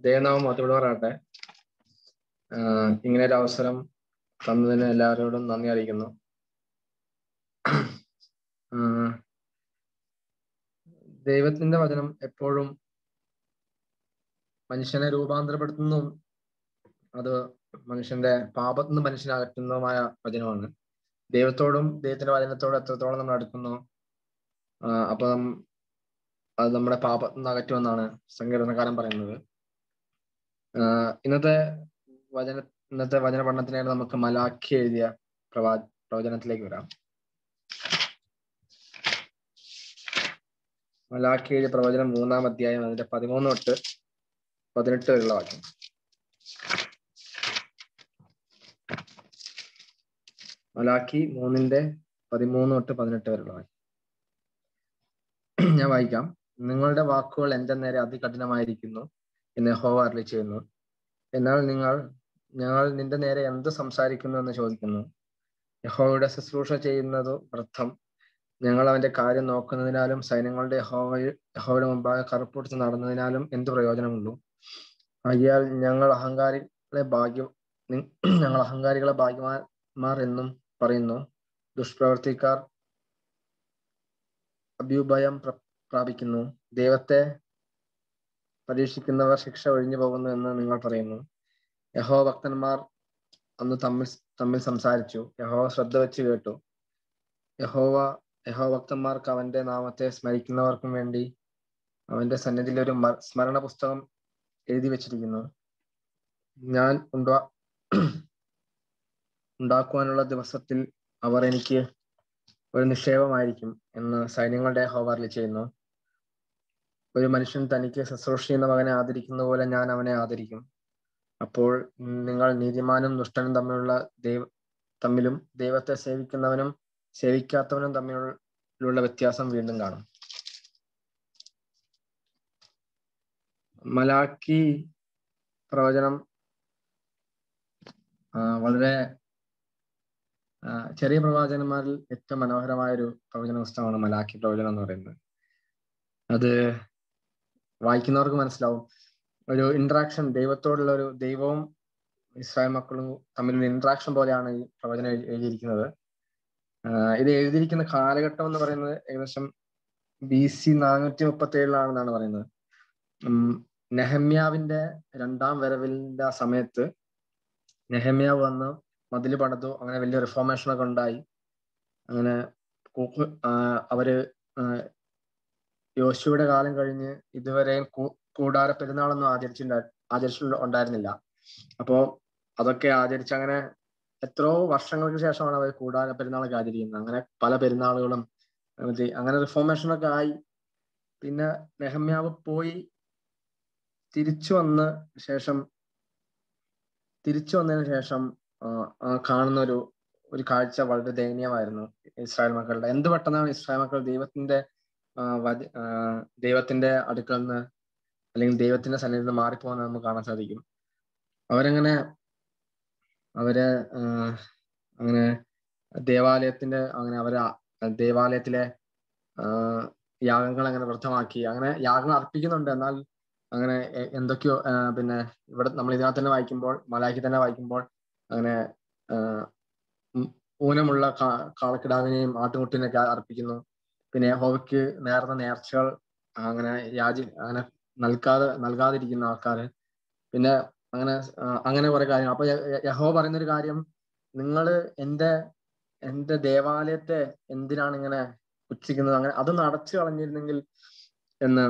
ദൈവനാമം മഹത്വപ്പെടുമാറാകട്ടെ. ഇങ്ങനെ ഒരു അവസരം തന്നതിന് എല്ലാവരോടും നന്ദി അറിയിക്കുന്നു. ദൈവത്തിന്റെ വചനം എപ്പോഴും മനുഷ്യനെ രൂപാന്തരപ്പെടുത്തുന്നു. അത് മനുഷ്യന്റെ പാപത്തിൽ നിന്ന് മനുഷ്യനെ അകറ്റുന്നതുമായ വചനമാണ്. ദൈവത്തോടും ദൈവത്തിന്റെ വചനത്തോടും എത്രത്തോളം നമ്മൾ അടുക്കുന്നു, അപ്പം അത് നമ്മുടെ പാപത്തിൽ നിന്ന് അകറ്റുമെന്നാണ് സങ്കീർത്തനക്കാരൻ പറയുന്നത്. ഇന്നത്തെ വചന പഠനത്തിനായിട്ട് നമുക്ക് മലാഖി എഴുതിയ പ്രവചനത്തിലേക്ക് വരാം. മലാഖി എഴുതിയ പ്രവചനം 3-ാം അധ്യായം, അതിന്റെ 13 തൊട്ട് 18 വരെയുള്ള വാക്യം. മലാഖി 3:13 തൊട്ട് 18 വരെയുള്ള വാക്യം ഞാൻ വായിക്കാം. നിങ്ങളുടെ വാക്കുകൾ എന്റെ നേരെ അതികഠിനമായിരിക്കുന്നു എന്ന് യഹോവ അരുളിച്ചെയ്യുന്നു. എന്നാൽ ഞങ്ങൾ നിന്റെ നേരെ എന്ത് സംസാരിക്കുന്നു എന്ന് ചോദിക്കുന്നു. യഹോവയുടെ ശുശ്രൂഷ ചെയ്യുന്നതു വ്യർത്ഥം. ഞങ്ങൾ അവന്റെ കാര്യം നോക്കുന്നതിനാലും സൈന്യങ്ങളുടെ യഹോവയുടെ മുമ്പാകെ കറുപ്പൊടുത്ത് നടന്നതിനാലും എന്ത് പ്രയോജനമുള്ളൂ? ആകയാൽ ഞങ്ങൾ അഹങ്കാരികളെ ഭാഗ്യവാന്മാർ എന്നും പറയുന്നു. ദുഷ്പ്രവർത്തിക്കാർ അഭ്യുഭയം പ്രാപിക്കുന്നു. ദൈവത്തെ പരീക്ഷിക്കുന്നവർ ശിക്ഷ ഒഴിഞ്ഞു പോകുന്നു എന്ന് നിങ്ങൾ പറയുന്നു. യഹോവ ഭക്തന്മാർ അന്ന് തമ്മിൽ സംസാരിച്ചു. യഹോവ ശ്രദ്ധ വെച്ച് കേട്ടു. യഹോവ ഭക്തന്മാർക്ക് അവന്റെ നാമത്തെ സ്മരിക്കുന്നവർക്കും വേണ്ടി അവന്റെ സന്നിധിയിൽ ഒരു സ്മരണ പുസ്തകം എഴുതി വെച്ചിരിക്കുന്നു. ഞാൻ ഉണ്ടാക്കുവാനുള്ള ദിവസത്തിൽ അവർ എനിക്ക് ഒരു നിക്ഷേപമായിരിക്കും എന്ന് സൈന്യങ്ങളുടെ യഹോവ അരുളിച്ചെയ്യുന്നു. ഒരു മനുഷ്യൻ തനിക്ക് ശുശ്രൂഷ ചെയ്യുന്ന മകനെ ആദരിക്കുന്ന പോലെ ഞാൻ അവനെ ആദരിക്കും. അപ്പോൾ നിങ്ങൾ നീതിമാനും ദുഷ്ടനും തമ്മിലും ദൈവത്തെ സേവിക്കുന്നവനും സേവിക്കാത്തവനും തമ്മിലുള്ള വ്യത്യാസം വീണ്ടും കാണും. മലാഖി പ്രവചനം വളരെ ചെറിയ പ്രവാചകന്മാരിൽ ഏറ്റവും മനോഹരമായ ഒരു പ്രവചന പുസ്തകമാണ് മലാഖി പ്രവചനം എന്ന് പറയുന്നത്. അത് വായിക്കുന്നവർക്ക് മനസ്സിലാവും. ഒരു ഇന്ററാക്ഷൻ, ദൈവവും ഇസ്രായേൽ മക്കളും തമ്മിലുള്ള ഇന്ററാക്ഷൻ പോലെയാണ് ഈ പ്രവചനം എഴുതിയിരിക്കുന്നത്. ഇത് എഴുതിയിരിക്കുന്ന കാലഘട്ടം എന്ന് പറയുന്നത് ഏകദേശം BC 437 പറയുന്നത്. നെഹമ്യാവിന്റെ 2-ാം വരവിന്റെ ആ സമയത്ത് നെഹമ്യാവ് വന്ന് മതില് പണിതു. അങ്ങനെ വലിയ റിഫോർമേഷനൊക്കെ ഉണ്ടായി. അങ്ങനെ അവര് യോശുവയുടെ കാലം കഴിഞ്ഞ് ഇതുവരെ കൂടാര പെരുന്നാളൊന്നും ആചരിച്ചിട്ടുണ്ടായിരുന്നില്ല. അപ്പോ അതൊക്കെ ആചരിച്ച് അങ്ങനെ എത്രയോ വർഷങ്ങൾക്ക് ശേഷമാണ് അവർ കൂടാര പെരുന്നാളൊക്കെ ആചരിക്കുന്നത്. അങ്ങനെ പല പെരുന്നാളുകളും അങ്ങനെ റിഫോർമേഷനൊക്കെ ആയി. പിന്നെ നെഹമ്യാവ് പോയി തിരിച്ചു വന്നതിന് ശേഷം കാണുന്ന ഒരു കാഴ്ച വളരെ ദയനീയമായിരുന്നു ഇസ്രായേൽ മക്കളുടെ. എന്ത് പെട്ടെന്നാണ് ഇസ്രായേൽ മക്കൾ ദൈവത്തിന്റെ അടുക്കൽ നിന്ന് അല്ലെങ്കിൽ ദൈവത്തിന്റെ സന്നിധിയിൽ നിന്ന് മാറിപ്പോകുന്നത് നമുക്ക് കാണാൻ സാധിക്കും. അവരെ ദേവാലയത്തിലെ യാഗങ്ങൾ അങ്ങനെ വ്യർത്ഥമാക്കി. അങ്ങനെ യാഗങ്ങൾ അർപ്പിക്കുന്നുണ്ട്, എന്നാൽ അങ്ങനെ എന്തൊക്കെയോ പിന്നെ ഇവിടെ നമ്മൾ ഇതിനകത്ത് തന്നെ വായിക്കുമ്പോൾ, മലാഖി തന്നെ വായിക്കുമ്പോൾ, അങ്ങനെ ഊനമുള്ള കാളക്കിടാവിനെയും ആട്ടുകുട്ടിനെയൊക്കെ അർപ്പിക്കുന്നു. പിന്നെ യഹോവയ്ക്ക് നേർന്ന നേർച്ചകൾ അങ്ങനെ നൽകാതിരിക്കുന്ന ആൾക്കാര്. പിന്നെ അങ്ങനെ കുറെ കാര്യങ്ങൾ. അപ്പൊ യഹോവ പറയുന്നൊരു കാര്യം, നിങ്ങള് എന്റെ ദേവാലയത്തെ എന്തിനാണ് ഇങ്ങനെ പുച്ഛിക്കുന്നത്? അങ്ങനെ അതൊന്ന് അടച്ചു കളഞ്ഞിരുന്നെങ്കിൽ എന്ന്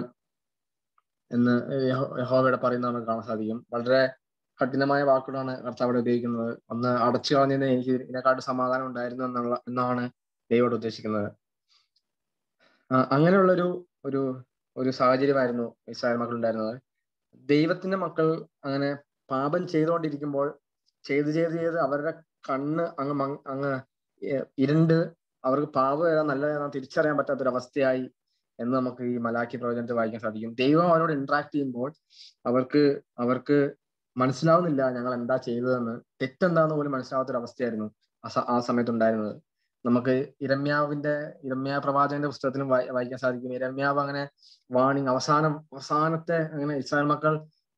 യഹോവയുടെ പറയുന്നത് നമുക്ക് കാണാൻ സാധിക്കും. വളരെ കഠിനമായ വാക്കുകളാണ് കർത്താവ് ഇവിടെ ഉപയോഗിക്കുന്നത്. ഒന്ന് അടച്ചു കളഞ്ഞതിന് എനിക്ക് ഇതിനെക്കാട്ട് സമാധാനം ഉണ്ടായിരുന്നു എന്നാണ് ദൈവം ഉദ്ദേശിക്കുന്നത്. അങ്ങനെയുള്ള ഒരു സാഹചര്യമായിരുന്നു ഇസ്രായേൽ മക്കൾ ഉണ്ടായിരുന്നത്. ദൈവത്തിന്റെ മക്കൾ അങ്ങനെ പാപം ചെയ്തുകൊണ്ടിരിക്കുമ്പോൾ ചെയ്ത് അവരുടെ കണ്ണ് അങ്ങ് ഇരുണ്ട് അവർക്ക് പാപം ഏതാ നല്ലത് ഏതാ തിരിച്ചറിയാൻ പറ്റാത്തൊരവസ്ഥയായി എന്ന് നമുക്ക് ഈ മലാഖി പ്രവചനത്തിൽ വായിക്കാൻ സാധിക്കും. ദൈവം അവരോട് ഇന്ററാക്ട് ചെയ്യുമ്പോൾ അവർക്ക് മനസ്സിലാവുന്നില്ല ഞങ്ങൾ എന്താ ചെയ്തതെന്ന്, തെറ്റെന്താന്ന് പോലും മനസ്സിലാവാത്തൊരവസ്ഥയായിരുന്നു ആ സമയത്ത് ഉണ്ടായിരുന്നത്. നമുക്ക് ഇരമ്യാ പ്രവാചകന്റെ പുസ്തകത്തിലും വായിക്കാൻ സാധിക്കും. ഇരമ്യാവ് അങ്ങനെ വാണിംഗ് അവസാനത്തെ അങ്ങനെ ഇസ്രായേൽ മക്കൾ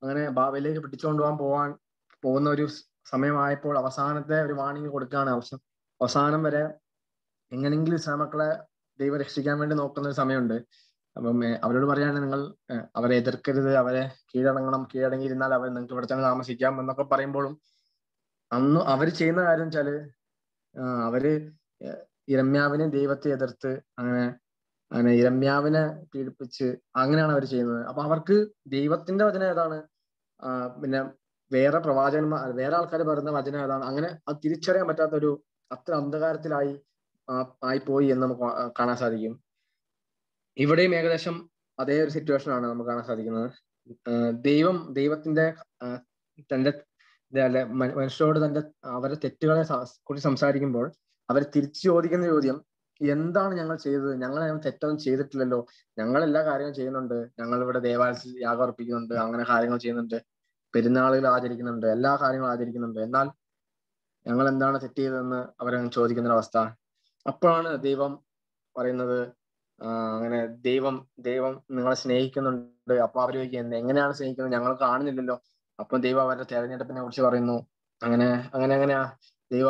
അങ്ങനെ ബാബയിലേക്ക് പിടിച്ചുകൊണ്ട് പോകുന്ന ഒരു സമയമായപ്പോൾ അവസാനത്തെ ഒരു വാണിംഗ് കൊടുക്കുകയാണ്. അവസാനം വരെ എങ്ങനെയെങ്കിലും ഇസ്രായേൽ ദൈവം രക്ഷിക്കാൻ വേണ്ടി നോക്കുന്ന ഒരു സമയമുണ്ട്. അപ്പം അവരോട് പറയാണ്, നിങ്ങൾ അവരെ എതിർക്കരുത്, അവരെ കീഴടങ്ങിയിരുന്നാൽ അവർ നിങ്ങൾക്ക് ഇവിടെ തന്നെ താമസിക്കാം എന്നൊക്കെ പറയുമ്പോഴും അന്ന് അവർ ചെയ്യുന്ന കാര്യം വെച്ചാല് അവര് യിരെമ്യാവിനെ ദൈവത്തെ എതിർത്ത് അങ്ങനെ യിരെമ്യാവിനെ പീഡിപ്പിച്ച് അങ്ങനെയാണ് അവർ ചെയ്യുന്നത്. അപ്പൊ അവർക്ക് ദൈവത്തിന്റെ വചനം ഏതാണ്, പിന്നെ വേറെ വേറെ ആൾക്കാർ പറയുന്ന വചനം ഏതാണ്, അങ്ങനെ അത് തിരിച്ചറിയാൻ പറ്റാത്ത ഒരു അത്ര അന്ധകാരത്തിലായി പോയി എന്ന് നമുക്ക് കാണാൻ സാധിക്കും. ഇവിടെയും ഏകദേശം അതേ ഒരു സിറ്റുവേഷൻ ആണ് നമുക്ക് കാണാൻ സാധിക്കുന്നത്. ദൈവത്തിന്റെ തന്റെ മനുഷ്യരോട് അവരുടെ തെറ്റുകളെ കുറിച്ച് സംസാരിക്കുമ്പോൾ അവർ തിരിച്ചു ചോദിക്കുന്ന ചോദ്യം, എന്താണ് ഞങ്ങൾ ചെയ്തത്? ഞങ്ങൾ തെറ്റൊന്നും ചെയ്തിട്ടില്ലല്ലോ, ഞങ്ങൾ എല്ലാ കാര്യങ്ങളും ചെയ്യുന്നുണ്ട്, ഞങ്ങൾ ഇവിടെ ദേവാലയത്തിൽ യാഗം അർപ്പിക്കുന്നുണ്ട്, അങ്ങനെ കാര്യങ്ങൾ ചെയ്യുന്നുണ്ട്, പെരുന്നാളുകൾ ആചരിക്കുന്നുണ്ട്, എല്ലാ കാര്യങ്ങളും ആചരിക്കുന്നുണ്ട്, എന്നാൽ ഞങ്ങൾ എന്താണ് തെറ്റ് ചെയ്തതെന്ന് അവരങ്ങനെ ചോദിക്കുന്നൊരവസ്ഥ. അപ്പോഴാണ് ദൈവം പറയുന്നത്, അങ്ങനെ ദൈവം നിങ്ങളെ സ്നേഹിക്കുന്നുണ്ട്. അപ്പൊ അവര് ചോദിക്കുന്നത്, എങ്ങനെയാണ് സ്നേഹിക്കുന്നത്, ഞങ്ങൾ കാണുന്നില്ലല്ലോ. അപ്പം ദൈവം അവരുടെ തെരഞ്ഞെടുപ്പിനെ കുറിച്ച് പറയുന്നു. അങ്ങനെയാ ദൈവം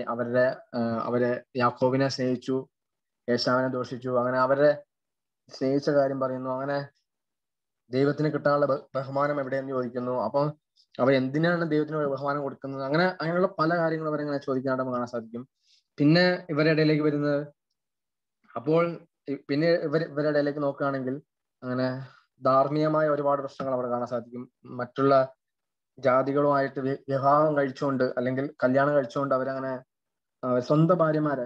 അവരെ യാക്കോബിനെ സ്നേഹിച്ചു, ഏശാവിനെ ദോഷിച്ചു, അങ്ങനെ അവരെ സ്നേഹിച്ച കാര്യം പറയുന്നു. അങ്ങനെ ദൈവത്തിന് കിട്ടാനുള്ള ബഹുമാനം എവിടെയെന്ന് ചോദിക്കുന്നു. അപ്പൊ അവർ എന്തിനാണ് ദൈവത്തിന് ബഹുമാനം കൊടുക്കുന്നത്, അങ്ങനെയുള്ള പല കാര്യങ്ങളും അവരെങ്ങനെ ചോദിക്കാനായിട്ട് നമുക്ക് കാണാൻ സാധിക്കും. പിന്നെ ഇവരുടെ ഇടയിലേക്ക് വരുന്നത്, അപ്പോൾ പിന്നെ ഇവരുടെ ഇടയിലേക്ക് നോക്കുകയാണെങ്കിൽ അങ്ങനെ ധാർമ്മികമായ ഒരുപാട് പ്രശ്നങ്ങൾ അവിടെ കാണാൻ സാധിക്കും. മറ്റുള്ള ജാതികളുമായിട്ട് വിവാഹം കഴിച്ചുകൊണ്ട് അല്ലെങ്കിൽ കല്യാണം കഴിച്ചുകൊണ്ട് അവരങ്ങനെ സ്വന്തം ഭാര്യമാരെ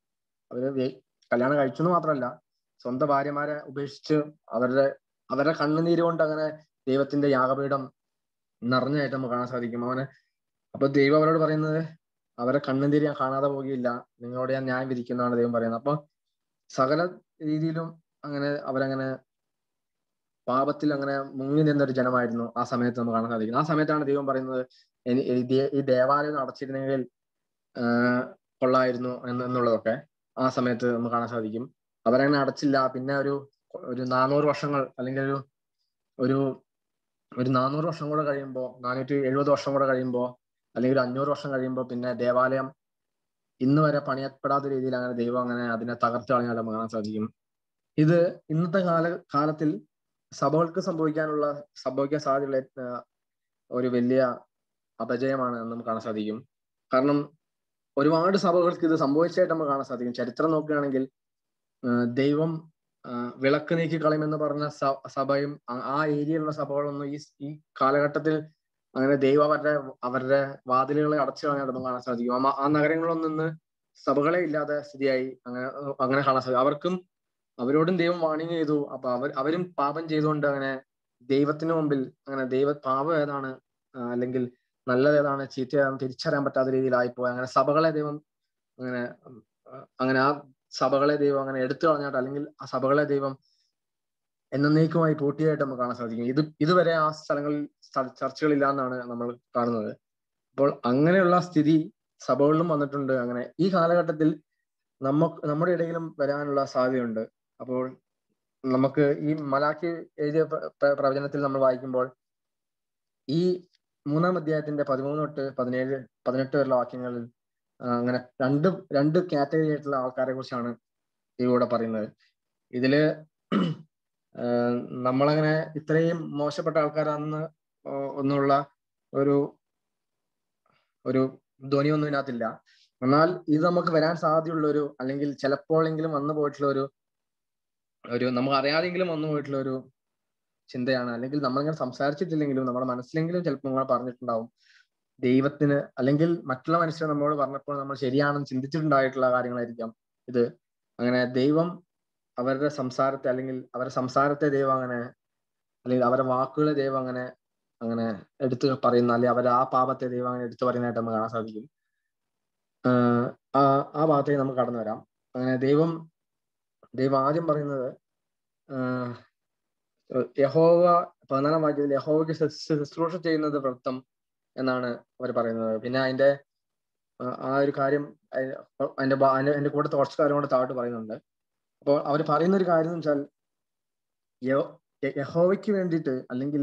കല്യാണം കഴിച്ചു എന്ന് മാത്രമല്ല, സ്വന്തം ഭാര്യമാരെ ഉപേക്ഷിച്ച് അവരുടെ കണ്ണുനീര് കൊണ്ട് അങ്ങനെ ദൈവത്തിന്റെ യാഗപീഠം നിറഞ്ഞായിട്ട് നമുക്ക് കാണാൻ സാധിക്കും. അപ്പൊ ദൈവം അവരോട് പറയുന്നത്, അവരെ കണ്ണുനീര് ഞാൻ കാണാതെ പോകുകയില്ല, നിങ്ങളോട് ഞാൻ ന്യായം വിധിക്കുന്നതാണ് ദൈവം പറയുന്നത്. അപ്പൊ സകല രീതിയിലും അവരങ്ങനെ പാപത്തിൽ അങ്ങനെ മുങ്ങി നിന്നൊരു ജനമായിരുന്നു ആ സമയത്ത് നമുക്ക് കാണാൻ സാധിക്കുന്നത്. ആ സമയത്താണ് ദൈവം പറയുന്നത്, ഈ ദേവാലയം അടച്ചിരുന്നെങ്കിൽ കൊള്ളായിരുന്നു എന്നുള്ളതൊക്കെ ആ സമയത്ത് നമുക്ക് കാണാൻ സാധിക്കും. അവരങ്ങനെ അടച്ചില്ല. പിന്നെ ഒരു 400 വർഷങ്ങൾ അല്ലെങ്കിൽ ഒരു 400 വർഷം കൂടെ കഴിയുമ്പോൾ, 470 വർഷം കൂടെ കഴിയുമ്പോൾ, അല്ലെങ്കിൽ 500 വർഷം കഴിയുമ്പോൾ പിന്നെ ദേവാലയം ഇന്ന് വരെ പണിയപ്പെടാത്ത രീതിയിൽ അങ്ങനെ ദൈവം അതിനെ തകർത്ത് കളഞ്ഞാൽ നമുക്ക് കാണാൻ സാധിക്കും. ഇത് ഇന്നത്തെ കാലത്തിൽ സഭകൾക്ക് സംഭവിക്കാൻ സാധ്യതയുള്ള ഒരു വലിയ അപജയമാണ് എന്ന് നമുക്ക് കാണാൻ സാധിക്കും. കാരണം ഒരുപാട് സഭകൾക്ക് ഇത് സംഭവിച്ചായിട്ട് നമുക്ക് കാണാൻ സാധിക്കും. ചരിത്രം നോക്കുകയാണെങ്കിൽ ദൈവം വിളക്ക് നീക്കി കളയുമെന്ന് പറഞ്ഞ സഭയും ആ ഏരിയയിലുള്ള സഭകളൊന്നും ഈ കാലഘട്ടത്തിൽ അങ്ങനെ ദൈവം അവരുടെ വാതിലുകളെ അടച്ചു കളഞ്ഞായിട്ട് നമുക്ക് കാണാൻ സാധിക്കും. ആ നഗരങ്ങളൊന്നും നിന്ന് സഭകളെ ഇല്ലാതെ സ്ഥിതിയായി അങ്ങനെ കാണാൻ സാധിക്കും. അവരോടും ദൈവം വാണിംഗ് ചെയ്തു. അപ്പൊ അവരും പാപം ചെയ്തുകൊണ്ട് അങ്ങനെ ദൈവത്തിന് മുമ്പിൽ പാപം ഏതാണ് അല്ലെങ്കിൽ നല്ലത് ഏതാണ് ചീത്ത ഏതാണെന്ന് തിരിച്ചറിയാൻ പറ്റാത്ത രീതിയിലായിപ്പോയി. അങ്ങനെ സഭകളെ ദൈവം ആ സഭകളെ ദൈവം അങ്ങനെ എടുത്തു കളഞ്ഞായിട്ട്, അല്ലെങ്കിൽ ആ സഭകളെ ദൈവം എന്നേക്കുമായി പൂട്ടിയായിട്ട് നമുക്ക് കാണാൻ സാധിക്കും. ഇതുവരെ ആ സ്ഥലങ്ങളിൽ ചർച്ചകളില്ല എന്നാണ് നമ്മൾ കാണുന്നത്. അപ്പോൾ അങ്ങനെയുള്ള സ്ഥിതി സഭകളിലും വന്നിട്ടുണ്ട്. അങ്ങനെ ഈ കാലഘട്ടത്തിൽ നമ്മുടെ ഇടയിലും വരാനുള്ള സാധ്യതയുണ്ട്. അപ്പോൾ നമുക്ക് ഈ മലാക്കി എഴുതിയ പ്രവചനത്തിൽ നമ്മൾ വായിക്കുമ്പോൾ ഈ 3-ാം അധ്യായത്തിന്റെ 13 തൊട്ട് 17, 18 വരെയുള്ള വാക്യങ്ങളിൽ അങ്ങനെ രണ്ട് കാറ്റഗറി ആയിട്ടുള്ള ആൾക്കാരെ കുറിച്ചാണ് ഇവിടെ പറയുന്നത്. ഇതില് നമ്മളങ്ങനെ ഇത്രയും മോശപ്പെട്ട ആൾക്കാരാണെന്ന് ഒന്നുള്ള ഒരു ധ്വനിയൊന്നും ഇതിനകത്തില്ല. എന്നാൽ ഇത് നമുക്ക് വരാൻ സാധ്യതയുള്ള അല്ലെങ്കിൽ ചിലപ്പോഴെങ്കിലും വന്നു പോയിട്ടുള്ള നമുക്ക് അറിയാതെങ്കിലും വന്നു പോയിട്ടുള്ള ഒരു ചിന്തയാണ്. അല്ലെങ്കിൽ നമ്മളിങ്ങനെ സംസാരിച്ചിട്ടില്ലെങ്കിലും നമ്മുടെ മനസ്സിലെങ്കിലും ചിലപ്പോൾ നമ്മൾ പറഞ്ഞിട്ടുണ്ടാവും. ദൈവത്തിന് അല്ലെങ്കിൽ മറ്റുള്ള മനുഷ്യർ നമ്മളോട് പറഞ്ഞപ്പോൾ നമ്മൾ ശരിയാണെന്ന് ചിന്തിച്ചിട്ടുണ്ടായിട്ടുള്ള കാര്യങ്ങളായിരിക്കാം ഇത്. അങ്ങനെ ദൈവം അവരുടെ സംസാരത്തെ ദൈവം അല്ലെങ്കിൽ അവരുടെ വാക്കുകളെ ദൈവം അങ്ങനെ എടുത്തു പറയുന്ന, അല്ലെങ്കിൽ അവരുടെ ആ പാപത്തെ ദൈവം അങ്ങനെ എടുത്തു പറയുന്നതായിട്ട് നമുക്ക് കാണാൻ സാധിക്കും. ആ ഭാഗത്തേക്ക് നമുക്ക് കടന്നു വരാം. അങ്ങനെ ദൈവം ആദ്യം പറയുന്നത്, യഹോവ 14-ാം വാക്യത്തിൽ യഹോവയ്ക്ക് ശുശ്രൂഷ ചെയ്യുന്നത് വൃത്തം എന്നാണ് അവർ പറയുന്നത്. പിന്നെ അതിന്റെ ആ ഒരു കാര്യം അതിന്റെ കൂടെ കുറച്ച് കാര്യം കൂടെ താഴോട്ട് പറയുന്നുണ്ട്. അപ്പോൾ അവർ പറയുന്ന ഒരു കാര്യം എന്ന് വെച്ചാൽ യഹോവയ്ക്ക് വേണ്ടിയിട്ട് അല്ലെങ്കിൽ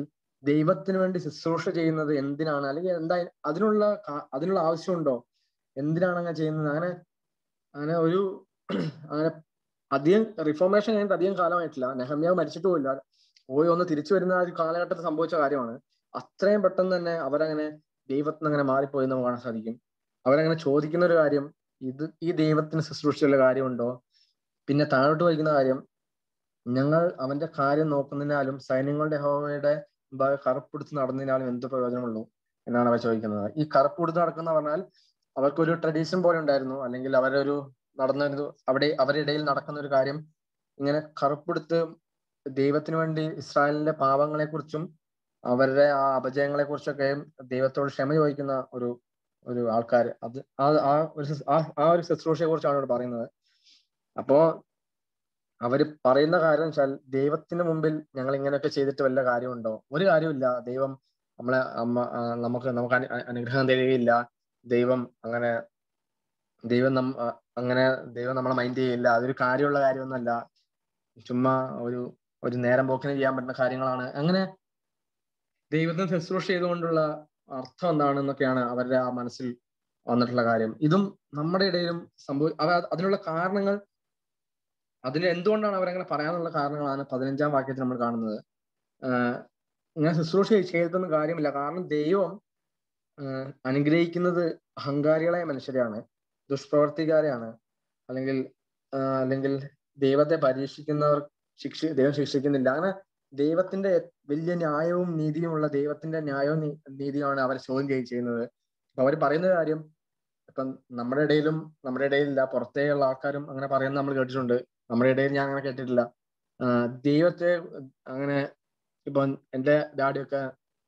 ദൈവത്തിന് വേണ്ടി ശുശ്രൂഷ ചെയ്യുന്നത് എന്തിനാണ്, അല്ലെങ്കിൽ എന്താ അതിനുള്ള ആവശ്യമുണ്ടോ, എന്തിനാണ് അങ്ങനെ ചെയ്യുന്നത്? അങ്ങനെ അങ്ങനെ ഒരു അങ്ങനെ അധികം റിഫോർമേഷൻ കഴിഞ്ഞിട്ട് അധികം കാലമായിട്ടില്ല, നെഹമ്യാവ് മരിച്ചിട്ട് പോയില്ല, പോയി ഒന്ന് തിരിച്ചു വരുന്ന ആ ഒരു കാലഘട്ടത്തിൽ സംഭവിച്ച കാര്യമാണ്. അത്രയും പെട്ടെന്ന് തന്നെ അവരങ്ങനെ ദൈവത്തിന് അങ്ങനെ മാറിപ്പോയി നമുക്ക് കാണാൻ സാധിക്കും. അവരങ്ങനെ ചോദിക്കുന്ന ഒരു കാര്യം, ഈ ദൈവത്തിന് ശുശ്രൂഷയുള്ള കാര്യമുണ്ടോ? പിന്നെ താഴോട്ട് വായിക്കുന്ന കാര്യം, ഞങ്ങൾ അവന്റെ കാര്യം നോക്കുന്നതിനാലും സൈന്യങ്ങളുടെ യഹോവയുടെ മുമ്പാകെ കറുപ്പെടുത്ത് നടന്നതിനാലും എന്ത് പ്രയോജനമുള്ളൂ എന്നാണ് അവർ ചോദിക്കുന്നത്. ഈ കറുപ്പെടുത്ത് നടക്കുന്ന പറഞ്ഞാൽ അവർക്കൊരു ട്രഡീഷൻ പോലെ ഉണ്ടായിരുന്നു, അല്ലെങ്കിൽ അവരൊരു അവരുടെ ഇടയിൽ നടക്കുന്ന ഒരു കാര്യം, ഇങ്ങനെ കറുപ്പെടുത്ത് ദൈവത്തിന് വേണ്ടി ഇസ്രായേലിന്റെ പാപങ്ങളെ കുറിച്ചും അവരുടെ ആ അപജയങ്ങളെ കുറിച്ചൊക്കെ ദൈവത്തോട് ക്ഷമ ചോദിക്കുന്ന ഒരു ആൾക്കാർ, അത് ആ ഒരു ശുശ്രൂഷയെ കുറിച്ചാണ് ഇവിടെ പറയുന്നത്. അപ്പോ അവര് പറയുന്ന കാര്യം വെച്ചാൽ, ദൈവത്തിന് മുമ്പിൽ ഞങ്ങൾ ഇങ്ങനെയൊക്കെ ചെയ്തിട്ട് വല്ല കാര്യമുണ്ടോ? ഒരു കാര്യമില്ല. ദൈവം നമുക്ക് അനുഗ്രഹം തരികയില്ല. ദൈവം അങ്ങനെ ദൈവം അങ്ങനെ ദൈവം നമ്മളെ മൈൻഡ് ചെയ്യില്ല. അതൊരു കാര്യമുള്ള കാര്യമൊന്നുമല്ല, ചുമ്മാ ഒരു നേരം പോക്കിന് ചെയ്യാൻ പറ്റുന്ന കാര്യങ്ങളാണ്. അങ്ങനെ ദൈവത്തിന് ശുശ്രൂഷ ചെയ്തുകൊണ്ടുള്ള അർത്ഥം എന്താണെന്നൊക്കെയാണ് അവരുടെ ആ മനസ്സിൽ വന്നിട്ടുള്ള കാര്യം. ഇതും നമ്മുടെ ഇടയിലും അതിനുള്ള കാരണങ്ങൾ, അതിന് എന്തുകൊണ്ടാണ് അവരങ്ങനെ പറയാനുള്ള കാരണങ്ങളാണ് 15-ാം വാക്യത്തിൽ നമ്മൾ കാണുന്നത്. ഇങ്ങനെ ശുശ്രൂഷ ചെയ്തിട്ടൊന്നും കാര്യമില്ല, കാരണം ദൈവം അനുഗ്രഹിക്കുന്നത് അഹങ്കാരികളായ മനുഷ്യരെയാണ്, ദുഷ്പ്രവർത്തിക്കാരെയാണ്, അല്ലെങ്കിൽ ദൈവത്തെ പരീക്ഷിക്കുന്നവർ ദൈവം ശിക്ഷിക്കുന്നില്ല. അങ്ങനെ ദൈവത്തിന്റെ വലിയ ന്യായവും നീതിയുമുള്ള ദൈവത്തിന്റെ ന്യായവും നീതിയുമാണ് അവർ ചോദ്യം ചെയ്യുന്നത്. അപ്പൊ അവർ പറയുന്ന കാര്യം, ഇപ്പം നമ്മുടെ ഇടയിലില്ല, പുറത്തേയുള്ള ആൾക്കാരും അങ്ങനെ പറയുന്നത് നമ്മൾ കേട്ടിട്ടുണ്ട്. നമ്മുടെ ഇടയിൽ ഞാൻ അങ്ങനെ കേട്ടിട്ടില്ല. ദൈവത്തെ അങ്ങനെ, ഇപ്പൊ എന്റെ ഡാഡിയൊക്കെ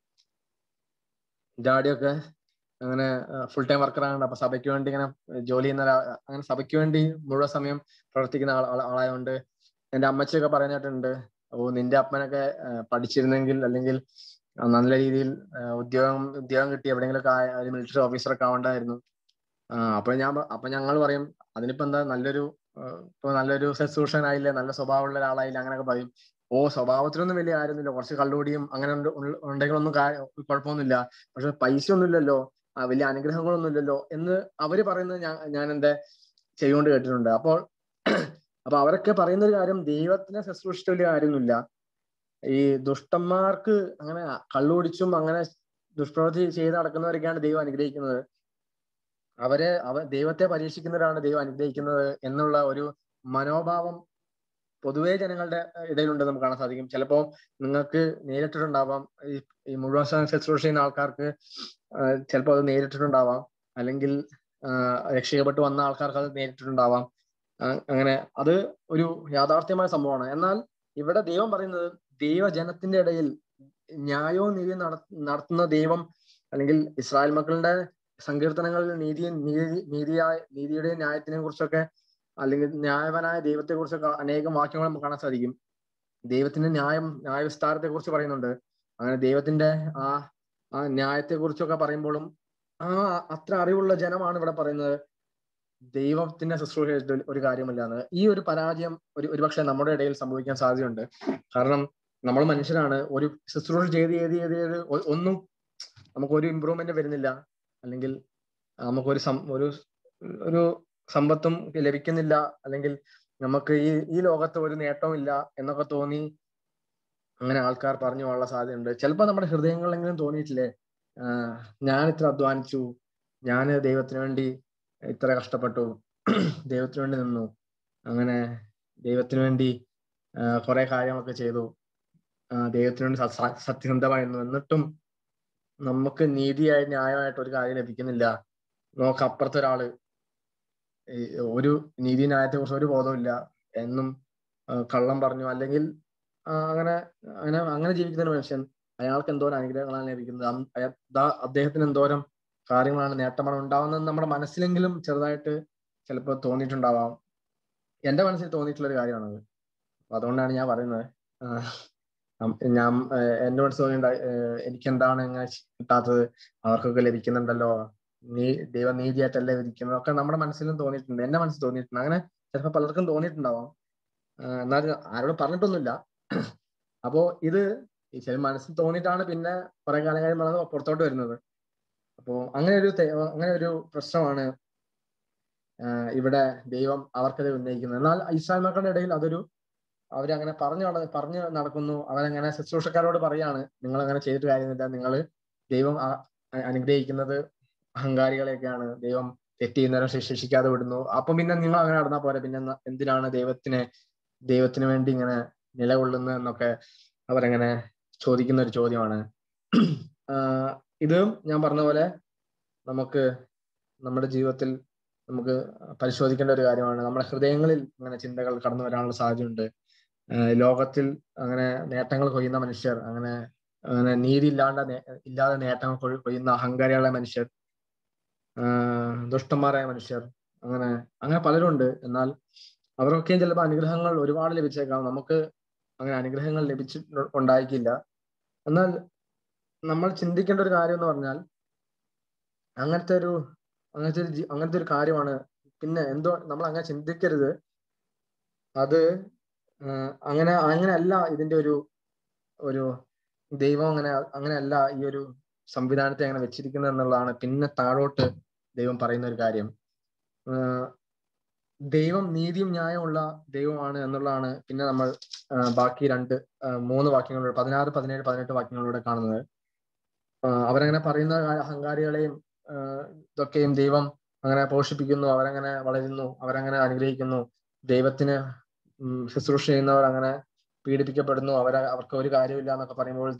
അങ്ങനെ ഫുൾ ടൈം വർക്കറാണ്. അപ്പൊ സഭയ്ക്ക് വേണ്ടി ഇങ്ങനെ ജോലി ചെയ്യുന്ന അങ്ങനെ സഭയ്ക്ക് വേണ്ടി മുഴുവൻ സമയം പ്രവർത്തിക്കുന്ന ആളായതുകൊണ്ട് എന്റെ അമ്മച്ചിയൊക്കെ പറയാനായിട്ടുണ്ട്, നിന്റെ അപ്പനൊക്കെ പഠിച്ചിരുന്നെങ്കിൽ, അല്ലെങ്കിൽ നല്ല രീതിയിൽ ഉദ്യോഗം കിട്ടി എവിടെയെങ്കിലുമൊക്കെ ഒരു മിലിറ്ററി ഓഫീസറൊക്കെ ആവേണ്ടായിരുന്നു. അപ്പൊ ഞങ്ങൾ പറയും, അതിനിപ്പോ എന്താ, നല്ലൊരു ശുശ്രൂഷകനായില്ലേ, നല്ല സ്വഭാവമുള്ള ഒരാളായില്ലേ, അങ്ങനെയൊക്കെ പറയും. സ്വഭാവത്തിനൊന്നും വലിയ കാര്യമൊന്നുമില്ല, കുറച്ച് കള്ളുകൂടിയും അങ്ങനെ ഉണ്ടെങ്കിലൊന്നും കുഴപ്പമൊന്നുമില്ല, പക്ഷെ പൈസ ഒന്നുമില്ലല്ലോ, വലിയ അനുഗ്രഹങ്ങളൊന്നും എന്ന് അവര് പറയുന്നത് ഞാൻ എന്റെ ചെയ്തുകൊണ്ട് കേട്ടിട്ടുണ്ട്. അപ്പൊ അവരൊക്കെ പറയുന്ന ഒരു കാര്യം, ദൈവത്തിനെ ശുശ്രൂഷിച്ച വലിയ കാര്യമൊന്നുമില്ല, ഈ ദുഷ്ടന്മാർക്ക് അങ്ങനെ കള്ളുകുടിച്ചും അങ്ങനെ ദുഷ്പ്രവൃത്തി ചെയ്ത് നടക്കുന്നവരൊക്കെയാണ് ദൈവം അനുഗ്രഹിക്കുന്നത്, ദൈവത്തെ പരീക്ഷിക്കുന്നവരാണ് ദൈവം അനുഗ്രഹിക്കുന്നത് എന്നുള്ള ഒരു മനോഭാവം പൊതുവേ ജനങ്ങളുടെ ഇടയിലുണ്ടെന്ന് നമുക്ക് കാണാൻ സാധിക്കും. ചിലപ്പോ നിങ്ങൾക്ക് നേരിട്ടിട്ടുണ്ടാവാം, ഈ മുഴുവൻ ശുശ്രൂഷ ചെയ്യുന്ന ആൾക്കാർക്ക് ചിലപ്പോൾ അത് നേരിട്ടിട്ടുണ്ടാവാം, അല്ലെങ്കിൽ രക്ഷിക്കപ്പെട്ട് വന്ന ആൾക്കാർക്ക് അത് നേരിട്ടിട്ടുണ്ടാവാം. അങ്ങനെ അത് ഒരു യാഥാർത്ഥ്യമായ സംഭവമാണ്. എന്നാൽ ഇവിടെ ദൈവം പറയുന്നത്, ദൈവജനത്തിന്റെ ഇടയിൽ ന്യായവും നീതിയും നടത്തുന്ന ദൈവം, അല്ലെങ്കിൽ ഇസ്രായേൽ മക്കളുടെ സങ്കീർത്തനങ്ങളിൽ നീതിയുടെ ന്യായത്തിനെ കുറിച്ചൊക്കെ, അല്ലെങ്കിൽ ന്യായവനായ ദൈവത്തെ കുറിച്ചൊക്കെ അനേകം വാക്യങ്ങൾ നമുക്ക് കാണാൻ സാധിക്കും. ദൈവത്തിന്റെ ന്യായവിസ്താരത്തെ കുറിച്ച് പറയുന്നുണ്ട്. അങ്ങനെ ദൈവത്തിന്റെ ആ ന്യായത്തെ കുറിച്ചൊക്കെ പറയുമ്പോഴും അത്ര അറിവുള്ള ജനമാണ് ഇവിടെ പറയുന്നത് ദൈവത്തിന്റെ ശുശ്രൂഷ ഒരു കാര്യമില്ലാന്ന്. ഈ ഒരു പരാജയം ഒരുപക്ഷെ നമ്മുടെ ഇടയിൽ സംഭവിക്കാൻ സാധ്യതയുണ്ട്. കാരണം നമ്മൾ മനുഷ്യരാണ്. ഒരു ശുശ്രൂഷ ചെയ്ത് ഒന്നും നമുക്കൊരു ഇമ്പ്രൂവ്മെന്റ് വരുന്നില്ല, അല്ലെങ്കിൽ നമുക്കൊരു ഒരു സമ്പത്തും ലഭിക്കുന്നില്ല, അല്ലെങ്കിൽ നമുക്ക് ഈ ലോകത്ത് ഒരു നേട്ടവും ഇല്ല എന്നൊക്കെ തോന്നി അങ്ങനെ ആൾക്കാർ പറഞ്ഞു പോകാനുള്ള സാധ്യതയുണ്ട്. ചിലപ്പോൾ നമ്മുടെ ഹൃദയങ്ങളിലെങ്കിലും തോന്നിയിട്ടില്ലേ, ഞാൻ ഇത്ര അധ്വാനിച്ചു, ഞാൻ ദൈവത്തിന് വേണ്ടി ഇത്ര കഷ്ടപ്പെട്ടു, ദൈവത്തിന് വേണ്ടി നിന്നു, അങ്ങനെ ദൈവത്തിന് വേണ്ടി കുറെ കാര്യങ്ങളൊക്കെ ചെയ്തു, ദൈവത്തിന് വേണ്ടി സത്യസന്ധമായിരുന്നു, എന്നിട്ടും നമുക്ക് ന്യായമായിട്ട് ഒരു കാര്യം ലഭിക്കുന്നില്ല. നമുക്ക് അപ്പുറത്തൊരാള് ഒരു നീതി ന്യായത്തെ കുറിച്ച് ഒരു ബോധമില്ല, എന്നും കള്ളം പറഞ്ഞു, അല്ലെങ്കിൽ അങ്ങനെ ജീവിക്കുന്ന ഒരു മനുഷ്യൻ, അയാൾക്ക് എന്തോരം അനുഗ്രഹങ്ങളാണ് ലഭിക്കുന്നത്, അദ്ദേഹത്തിന് എന്തോരം കാര്യങ്ങളാണ്, നേട്ടമാണ് ഉണ്ടാവുന്നത് നമ്മുടെ മനസ്സിലെങ്കിലും ചെറുതായിട്ട് ചിലപ്പോൾ തോന്നിയിട്ടുണ്ടാവാം. എന്റെ മനസ്സിൽ തോന്നിയിട്ടുള്ള ഒരു കാര്യമാണത്. അതുകൊണ്ടാണ് ഞാൻ പറയുന്നത്, എന്റെ മനസ്സിൽ എനിക്ക് എന്താണ് ഇങ്ങനെ കിട്ടാത്തത്, അവർക്കൊക്കെ ലഭിക്കുന്നുണ്ടല്ലോ, ദൈവം നീതിയായിട്ടല്ലേ വിധിക്കുന്നത്, ഒക്കെ നമ്മുടെ മനസ്സിലും തോന്നിയിട്ടുണ്ട്, എന്റെ മനസ്സിൽ തോന്നിയിട്ടുണ്ട്. അങ്ങനെ ചിലപ്പോൾ പലർക്കും തോന്നിയിട്ടുണ്ടാവാം, എന്നാൽ ആരോടും പറഞ്ഞിട്ടൊന്നുമില്ല. അപ്പോ ഇത് ഈ ചില മനസ്സിൽ തോന്നിയിട്ടാണ് പിന്നെ കുറെ കാലം കഴിയുമ്പോൾ അത് പുറത്തോട്ട് വരുന്നത്. അപ്പോ അങ്ങനെ ഒരു പ്രശ്നമാണ് ഇവിടെ ദൈവം അവർക്കെതിരെ ഉന്നയിക്കുന്നത്. എന്നാൽ ഇസ്രായേൽ മക്കളുടെ ഇടയിൽ അവരങ്ങനെ പറഞ്ഞു നടക്കുന്നു. അവരങ്ങനെ ശുശ്രൂഷക്കാരോട് പറയാണ്, നിങ്ങൾ അങ്ങനെ ചെയ്തിട്ട് കാര്യമില്ല, നിങ്ങൾ ദൈവം അനുഗ്രഹിക്കുന്നത് അഹങ്കാരികളെയൊക്കെയാണ്, ദൈവം തെറ്റ് ചെയ്യുന്നവരെ ശിക്ഷിക്കാതെ വിടുന്നു. അപ്പം പിന്നെ നിങ്ങൾ അങ്ങനെ നടന്നാൽ പോരെ, പിന്നെ എന്തിനാണ് ദൈവത്തിന് വേണ്ടി ഇങ്ങനെ നിലകൊള്ളുന്നത് എന്നൊക്കെ അവരങ്ങനെ ചോദിക്കുന്ന ഒരു ചോദ്യമാണ്. ഇത് ഞാൻ പറഞ്ഞ പോലെ നമുക്ക് നമ്മുടെ ജീവിതത്തിൽ നമുക്ക് പരിശോധിക്കേണ്ട ഒരു കാര്യമാണ്. നമ്മുടെ ഹൃദയങ്ങളിൽ അങ്ങനെ ചിന്തകൾ കടന്നു വരാനുള്ള സാധ്യതയുണ്ട്. ലോകത്തിൽ അങ്ങനെ നേട്ടങ്ങൾ കൊയ്യുന്ന മനുഷ്യർ, അങ്ങനെ നീതി ഇല്ലാതെ നേട്ടങ്ങൾ കൊയ്യുന്ന അഹങ്കാരികളായ മനുഷ്യർ, ദുഷ്ടന്മാരായ മനുഷ്യർ, അങ്ങനെ പലരുണ്ട്. എന്നാൽ അവർക്കൊക്കെയും ചിലപ്പോൾ അനുഗ്രഹങ്ങൾ ഒരുപാട് ലഭിച്ചേക്കാം. നമുക്ക് അങ്ങനെ അനുഗ്രഹങ്ങൾ ഉണ്ടായിരിക്കില്ല. എന്നാൽ നമ്മൾ ചിന്തിക്കേണ്ട ഒരു കാര്യം എന്ന് പറഞ്ഞാൽ അങ്ങനത്തെ ഒരു കാര്യമാണ്. പിന്നെ നമ്മൾ അങ്ങനെ ചിന്തിക്കരുത്. അത് അങ്ങനെയല്ല ഇതിന്റെ ഒരു ദൈവം അങ്ങനെയല്ല ഈ ഒരു സംവിധാനത്തെ അങ്ങനെ വെച്ചിരിക്കുന്നത് എന്നുള്ളതാണ് പിന്നെ താഴോട്ട് ദൈവം പറയുന്ന ഒരു കാര്യം. ദൈവം നീതിയും ന്യായമുള്ള ദൈവമാണ് എന്നുള്ളതാണ് പിന്നെ നമ്മൾ ബാക്കി 3 വാക്യങ്ങളിലൂടെ 16, 17, 18 വാക്യങ്ങളിലൂടെ കാണുന്നത്. അവരങ്ങനെ പറയുന്ന അഹങ്കാരികളെയും ഇതൊക്കെയും ദൈവം അങ്ങനെ പോഷിപ്പിക്കുന്നു, അവരങ്ങനെ വളരുന്നു, അവരങ്ങനെ അനുഗ്രഹിക്കുന്നു. ദൈവത്തിന് ശുശ്രൂഷ ചെയ്യുന്നവർ അങ്ങനെ പീഡിപ്പിക്കപ്പെടുന്നു, അവർക്ക് ഒരു കാര്യമില്ല എന്നൊക്കെ പറയുമ്പോൾ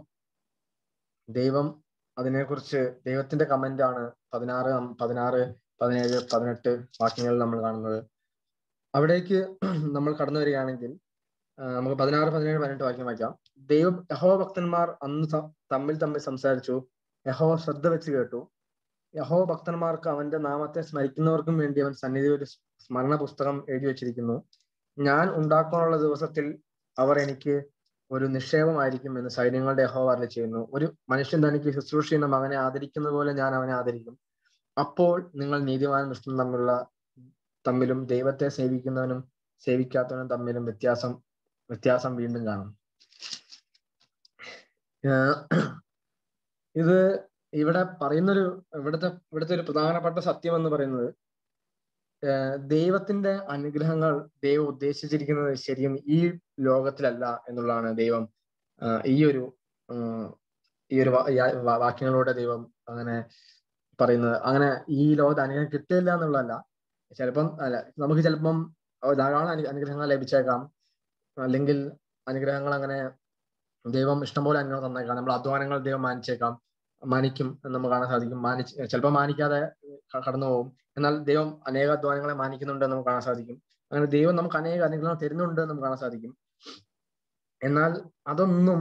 ദൈവം അതിനെക്കുറിച്ച് ദൈവത്തിന്റെ കമന്റ് ആണ് 16, 17, 18 വാക്യങ്ങളിൽ നമ്മൾ കാണുന്നത്. അവിടേക്ക് നമ്മൾ കടന്നു വരികയാണെങ്കിൽ നമുക്ക് 16, 17, 18 വാക്യം വായിക്കാം. യഹോവ ഭക്തന്മാർ അന്ന് തമ്മിൽ സംസാരിച്ചു, യഹോവ ശ്രദ്ധ വെച്ച് കേട്ടു. യഹോവ ഭക്തന്മാർക്ക് അവന്റെ നാമത്തെ സ്മരിക്കുന്നവർക്കും വേണ്ടി അവൻ സന്നിധി ഒരു സ്മരണ പുസ്തകം എഴുതി വെച്ചിരിക്കുന്നു. ഞാൻ ഉണ്ടാക്കാനുള്ള ദിവസത്തിൽ അവർ എനിക്ക് ഒരു നിക്ഷേപമായിരിക്കും എന്ന് സൈന്യങ്ങളുടെ യഹോവ അരുളിച്ചെയ്യുന്നു. ഒരു മനുഷ്യൻ തനിക്ക് ശുശ്രൂഷ ചെയ്യുന്ന മകനെ ആദരിക്കുന്നത് പോലെ ഞാൻ അവനെ ആദരിക്കും. അപ്പോൾ നിങ്ങൾ നീതിമാനും ദുഷ്ടനും തമ്മിലും ദൈവത്തെ സേവിക്കുന്നവനും സേവിക്കാത്തവനും തമ്മിലും വ്യത്യാസം വീണ്ടും കാണും. ഇത് ഇവിടെ ഇവിടുത്തെ ഒരു പ്രധാനപ്പെട്ട സത്യം എന്ന് പറയുന്നത്, ദൈവത്തിന്റെ അനുഗ്രഹങ്ങൾ ദൈവം ഉദ്ദേശിച്ചിരിക്കുന്നത് ശരിയും ഈ ലോകത്തിലല്ല എന്നുള്ളതാണ് ദൈവം ഈ ഒരു വാക്യങ്ങളിലൂടെ ദൈവം അങ്ങനെ പറയുന്നത്. അങ്ങനെ ഈ ലോകത്ത് അനുഗ്രഹം കിട്ടില്ല എന്നുള്ളതല്ല. നമുക്ക് ചിലപ്പം ധാരാളം അനുഗ്രഹങ്ങൾ ലഭിച്ചേക്കാം, അല്ലെങ്കിൽ അനുഗ്രഹങ്ങൾ അങ്ങനെ ദൈവം ഇഷ്ടംപോലെ അനുഗ്രഹം തന്നേക്കാം. നമ്മുടെ അധ്വാനങ്ങൾ ദൈവം മാനിക്കും എന്ന് നമുക്ക് കാണാൻ സാധിക്കും. ചിലപ്പോൾ മാനിക്കാതെ കടന്നു പോകും. എന്നാൽ ദൈവം അനേക അധ്വാനങ്ങളെ മാനിക്കുന്നുണ്ട് എന്ന് നമുക്ക് കാണാൻ സാധിക്കും. അങ്ങനെ ദൈവം നമുക്ക് അനേക അനുഗ്രഹങ്ങൾ തരുന്നുണ്ട് എന്ന് നമുക്ക് കാണാൻ സാധിക്കും. എന്നാൽ അതൊന്നും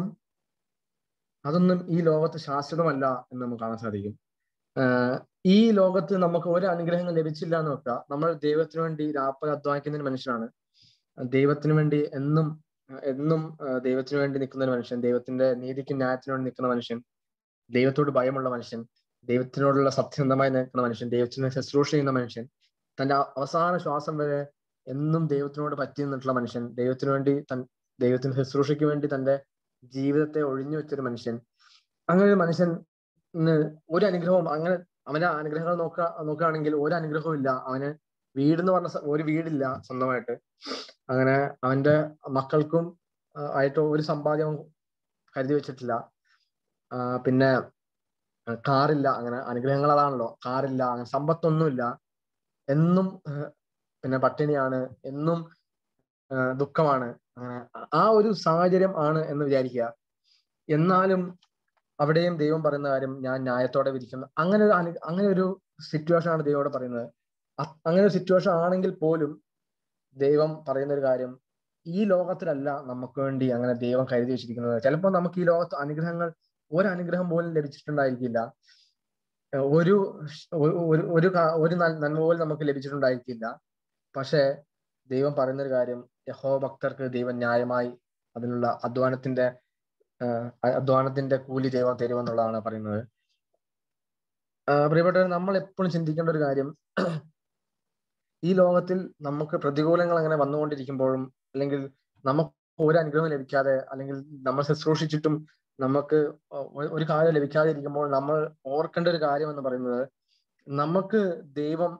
ഈ ലോകത്ത് ശാശ്വതമല്ല എന്ന് നമുക്ക് കാണാൻ സാധിക്കും. ഈ ലോകത്ത് നമുക്ക് ഒരു അനുഗ്രഹങ്ങൾ ലഭിച്ചില്ല എന്ന് വെക്കുക, നമ്മൾ ദൈവത്തിന് വേണ്ടി രാപ്പകൽ അധ്വാനിക്കുന്ന മനുഷ്യനാണ്. ദൈവത്തിന് വേണ്ടി എന്നും ദൈവത്തിന് വേണ്ടി നിൽക്കുന്ന ഒരു മനുഷ്യൻ, ദൈവത്തിന്റെ നീതിക്കും ന്യായത്തിനു വേണ്ടി നിൽക്കുന്ന മനുഷ്യൻ, ദൈവത്തോട് ഭയമുള്ള മനുഷ്യൻ, ദൈവത്തിനോടുള്ള സത്യസന്ധമായി നിൽക്കുന്ന മനുഷ്യൻ, ദൈവത്തിന് ശുശ്രൂഷ ചെയ്യുന്ന മനുഷ്യൻ, തന്റെ അവസാന ശ്വാസം വരെ എന്നും ദൈവത്തിനോട് പറ്റി നിന്നിട്ടുള്ള മനുഷ്യൻ, ദൈവത്തിന് ശുശ്രൂഷയ്ക്ക് വേണ്ടി തന്റെ ജീവിതത്തെ ഒഴിഞ്ഞു വെച്ചൊരു മനുഷ്യൻ, അങ്ങനെ ഒരു മനുഷ്യന് ഒരു അനുഗ്രഹവും അവന്റെ അനുഗ്രഹങ്ങൾ നോക്കുകയാണെങ്കിൽ ഒരു അനുഗ്രഹവും ഇല്ല. അവന് വീടെന്ന് പറഞ്ഞ ഒരു വീടില്ല സ്വന്തമായിട്ട്. അങ്ങനെ അവന്റെ മക്കൾക്കും ആയിട്ട് ഒരു സമ്പാദ്യവും കരുതി വെച്ചിട്ടില്ല. പിന്നെ കാറില്ല. അങ്ങനെ അനുഗ്രഹങ്ങൾ അതാണല്ലോ, കാറില്ല, അങ്ങനെ സമ്പത്തൊന്നുമില്ല. എന്നും പിന്നെ പട്ടിണിയാണ്, എന്നും ദുഃഖമാണ്. അങ്ങനെ ആ ഒരു സാഹചര്യം ആണ് എന്ന് വിചാരിക്കുക. എന്നാലും അവിടെയും ദൈവം പറയുന്ന കാര്യം, ഞാൻ ന്യായത്തോടെ വിധിക്കുന്നു. അങ്ങനെ ഒരു സിറ്റുവേഷൻ ആണ് ദൈവം പറയുന്നത്. അങ്ങനെ ഒരു സിറ്റുവേഷൻ ആണെങ്കിൽ പോലും ദൈവം പറയുന്ന ഒരു കാര്യം, ഈ ലോകത്തിലല്ല നമുക്ക് വേണ്ടി അങ്ങനെ ദൈവം കരുതി വെച്ചിരിക്കുന്നത്. ചിലപ്പോൾ നമുക്ക് ഈ ലോകത്ത് ഒരു അനുഗ്രഹം പോലും ലഭിച്ചിട്ടുണ്ടായിരിക്കില്ല, ഒരു നന്മ പോലും നമുക്ക് ലഭിച്ചിട്ടുണ്ടായിരിക്കില്ല. പക്ഷെ ദൈവം പറയുന്നൊരു കാര്യം, യഹോവ ഭക്തർക്ക് ദൈവം ന്യായമായി അതിനുള്ള അധ്വാനത്തിന്റെ കൂലി ദൈവം തരുമെന്നുള്ളതാണ് പറയുന്നത്. പ്രിയപ്പെട്ടവർ, നമ്മൾ എപ്പോഴും ചിന്തിക്കേണ്ട ഒരു കാര്യം, ഈ ലോകത്തിൽ നമുക്ക് പ്രതികൂലങ്ങൾ അങ്ങനെ വന്നുകൊണ്ടിരിക്കുമ്പോഴും, അല്ലെങ്കിൽ നമുക്ക് ഒരു അനുഗ്രഹം ലഭിക്കാതെ, അല്ലെങ്കിൽ നമ്മൾ ശുശ്രൂഷിച്ചിട്ടും നമുക്ക് ഒരു കാര്യം ലഭിക്കാതെ ഇരിക്കുമ്പോൾ നമ്മൾ ഓർക്കേണ്ട ഒരു കാര്യം എന്ന് പറയുന്നത്, നമുക്ക് ദൈവം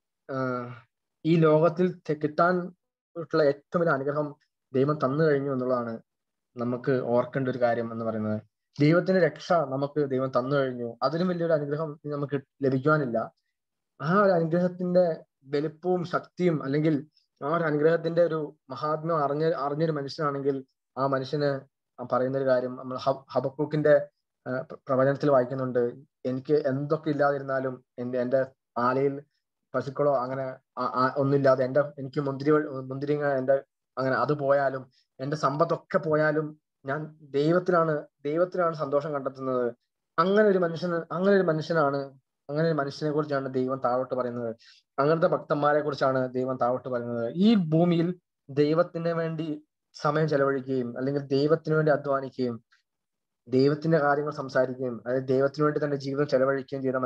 ഈ ലോകത്തിൽ കിട്ടാൻ ഉള്ള ഏറ്റവും വലിയ അനുഗ്രഹം ദൈവം തന്നു കഴിഞ്ഞു എന്നുള്ളതാണ് നമുക്ക് ഓർക്കേണ്ട ഒരു കാര്യം എന്ന് പറയുന്നത്. ദൈവത്തിന്റെ രക്ഷ നമുക്ക് ദൈവം തന്നു കഴിഞ്ഞു. അതിലും വലിയൊരു അനുഗ്രഹം നമുക്ക് ലഭിക്കുവാനില്ല. ആ ഒരു അനുഗ്രഹത്തിന്റെ വലിപ്പവും ശക്തിയും, അല്ലെങ്കിൽ ആ ഒരു അനുഗ്രഹത്തിന്റെ ഒരു മഹാത്മ്യം അറിഞ്ഞൊരു മനുഷ്യനാണെങ്കിൽ, ആ മനുഷ്യന് പറയുന്ന ഒരു കാര്യം നമ്മൾ ഹബക്കൂക്കിന്റെ പ്രവചനത്തിൽ വായിക്കുന്നുണ്ട്. എനിക്ക് എന്തൊക്കെ ഇല്ലാതിരുന്നാലും എന്റെ ആലയിൽ പശുക്കളോ അങ്ങനെ ഒന്നുമില്ലാതെ, എനിക്ക് മുന്തിരിങ്ങ അങ്ങനെ അത് പോയാലും, എന്റെ സമ്പത്തൊക്കെ പോയാലും ഞാൻ ദൈവത്തിലാണ് സന്തോഷം കണ്ടെത്തുന്നത്. അങ്ങനെ ഒരു മനുഷ്യനാണ്, അങ്ങനെ ഒരു മനുഷ്യനെ കുറിച്ചാണ് ദൈവം താഴോട്ട് പറയുന്നത്. അങ്ങനത്തെ ഭക്തന്മാരെ കുറിച്ചാണ് ദൈവം താഴോട്ട് പറയുന്നത്. ഈ ഭൂമിയിൽ ദൈവത്തിന് വേണ്ടി സമയം ചെലവഴിക്കുകയും, അല്ലെങ്കിൽ ദൈവത്തിന് വേണ്ടി അധ്വാനിക്കുകയും, ദൈവത്തിന്റെ കാര്യങ്ങൾ സംസാരിക്കുകയും, അതായത് ദൈവത്തിന് വേണ്ടി തന്റെ ജീവിതം ചെലവഴിക്കുകയും ചെയ്ത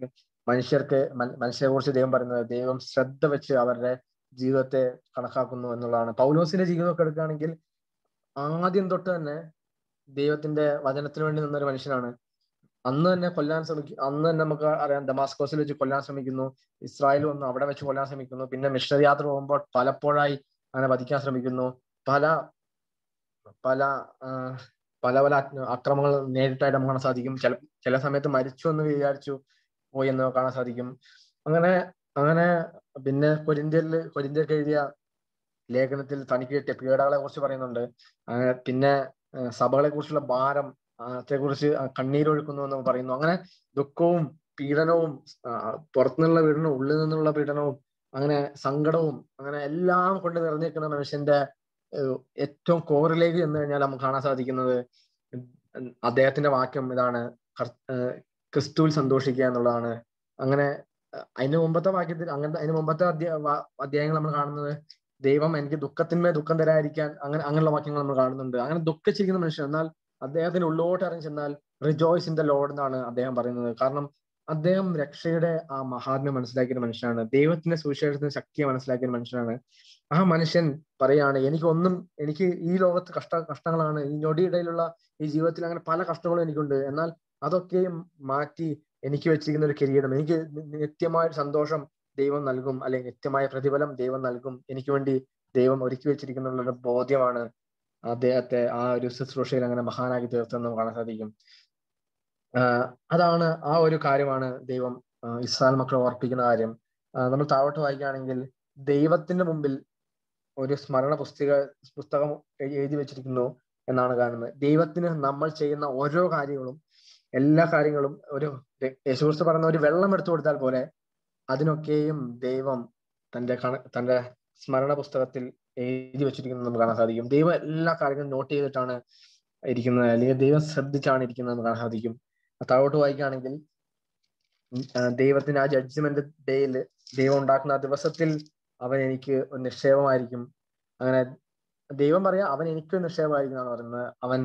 മനുഷ്യരെ കുറിച്ച് ദൈവം പറയുന്നത്, ദൈവം ശ്രദ്ധ വെച്ച് അവരുടെ ജീവിതത്തെ കണക്കാക്കുന്നു എന്നുള്ളതാണ്. പൗലോസിന്റെ ജീവിതമൊക്കെ എടുക്കുകയാണെങ്കിൽ, ആദ്യം തൊട്ട് തന്നെ ദൈവത്തിന്റെ വചനത്തിന് വേണ്ടി നിന്നൊരു മനുഷ്യനാണ്. അന്ന് തന്നെ നമുക്ക് അറിയാം, ദമാസ്കോസിൽ വെച്ച് കൊല്ലാൻ ശ്രമിക്കുന്നു. ഇസ്രായേൽ വന്ന് അവിടെ വെച്ച് കൊല്ലാൻ ശ്രമിക്കുന്നു. പിന്നെ മിഷണറി യാത്ര പോകുമ്പോൾ പലപ്പോഴായി അങ്ങനെ വധിക്കാൻ ശ്രമിക്കുന്നു. പല പല പല പല അക്രമങ്ങൾ നേരിട്ടായിട്ട് നമുക്ക് കാണാൻ സാധിക്കും. ചില സമയത്ത് മരിച്ചു എന്ന് വിചാരിച്ചു പോയി എന്ന് കാണാൻ സാധിക്കും. അങ്ങനെ അങ്ങനെ പിന്നെ കൊരിന്ത്യർക്ക് എഴുതിയ ലേഖനത്തിൽ തനിക്ക് കിട്ടിയ പീഡകളെ കുറിച്ച് പറയുന്നുണ്ട്. പിന്നെ സഭകളെ കുറിച്ചുള്ള ഭാരം ത്തെക്കുറിച്ച് കണ്ണീരൊഴുക്കുന്നു എന്ന് പറയുന്നു. അങ്ങനെ ദുഃഖവും പീഡനവും, പുറത്തുനിന്നുള്ള പീഡനവും ഉള്ളിൽ നിന്നുള്ള പീഡനവും, അങ്ങനെ സങ്കടവും, അങ്ങനെ എല്ലാം കൊണ്ട് നിറഞ്ഞിരിക്കുന്ന മനുഷ്യന്റെ ഏറ്റവും കോറിലേക്ക് എന്ന് കഴിഞ്ഞാൽ നമുക്ക് കാണാൻ സാധിക്കുന്നത് അദ്ദേഹത്തിന്റെ വാക്യം ഇതാണ്: ക്രിസ്തുവിൽ സന്തോഷിക്കുക എന്നുള്ളതാണ്. അങ്ങനെ അതിന് മുമ്പത്തെ അധ്യായങ്ങൾ നമ്മൾ കാണുന്നത്, ദൈവം എനിക്ക് ദുഃഖത്തിന്മേൽ ദുഃഖം തരാതിരിക്കാൻ, അങ്ങനെയുള്ള വാക്യങ്ങൾ നമ്മൾ കാണുന്നുണ്ട്. അങ്ങനെ ദുഃഖിച്ചിരിക്കുന്ന മനുഷ്യൻ, എന്നാൽ അദ്ദേഹത്തിന് ഉള്ളോട്ട് ഇറങ്ങി ചെന്നാൽ റിജോയ്സ് ഇൻ ദ ലോർഡ് എന്നാണ് അദ്ദേഹം പറയുന്നത്. കാരണം അദ്ദേഹം രക്ഷയുടെ ആ മഹാത്മ്യം മനസ്സിലാക്കിയ മനുഷ്യനാണ്. ദൈവത്തിന്റെ സുവിശേഷത്തിന്റെ ശക്തിയെ മനസ്സിലാക്കിയ മനുഷ്യനാണ്. ആ മനുഷ്യൻ പറയാണ്, എനിക്ക് ഈ ലോകത്ത് കഷ്ടങ്ങളാണ്, ഈ ഞൊടിയിടയിലുള്ള ഈ ജീവിതത്തിൽ അങ്ങനെ പല കഷ്ടങ്ങളും എനിക്കുണ്ട്. എന്നാൽ അതൊക്കെയും മാറ്റി എനിക്ക് വെച്ചിരിക്കുന്ന ഒരു കിരീടം, എനിക്ക് നിത്യമായ സന്തോഷം ദൈവം നൽകും, അല്ലെങ്കിൽ നിത്യമായ പ്രതിഫലം ദൈവം നൽകും, എനിക്ക് വേണ്ടി ദൈവം ഒരുക്കി വെച്ചിരിക്കുന്ന ബോധ്യമാണ് അദ്ദേഹത്തെ ആ ഒരു ശുശ്രൂഷയിൽ അങ്ങനെ മഹാനാക്കി തീർത്തെന്ന് കാണാൻ സാധിക്കും. അതാണ് ആ ഒരു കാര്യമാണ് ദൈവം ഇസ്രായേൽ മക്കളെ ഓർപ്പിക്കുന്ന കാര്യം. നമ്മൾ താഴോട്ട് വായിക്കുകയാണെങ്കിൽ, ദൈവത്തിന്റെ മുമ്പിൽ ഒരു സ്മരണ പുസ്തകം എഴുതി വെച്ചിരിക്കുന്നു എന്നാണ് കാണുന്നത്. ദൈവത്തിന് നമ്മൾ ചെയ്യുന്ന ഓരോ കാര്യങ്ങളും, എല്ലാ കാര്യങ്ങളും യേശുക്രിസ്തു പറയുന്ന ഒരു വെള്ളം എടുത്തു കൊടുത്താൽ പോലെ അതിനൊക്കെയും ദൈവം തന്റെ സ്മരണ പുസ്തകത്തിൽ എഴുതി വെച്ചിരിക്കുന്നത് നമുക്ക് കാണാൻ സാധിക്കും. ദൈവം എല്ലാ കാര്യങ്ങളും നോട്ട് ചെയ്തിട്ടാണ് ഇരിക്കുന്നത്, അല്ലെങ്കിൽ ദൈവം ശ്രദ്ധിച്ചാണ് ഇരിക്കുന്നത് എന്ന് കാണാൻ സാധിക്കും. താഴോട്ട് വായിക്കുകയാണെങ്കിൽ, ദൈവത്തിന് ആ ജഡ്ജ്മെന്റ് ഡേയിൽ, ദൈവം ഉണ്ടാക്കുന്ന ആ ദിവസത്തിൽ അവൻ എനിക്ക് നിക്ഷേപമായിരിക്കും. അങ്ങനെ ദൈവം പറയാ, അവൻ എനിക്ക് നിക്ഷേപമായിരിക്കും എന്നാണ് പറയുന്നത്. അവൻ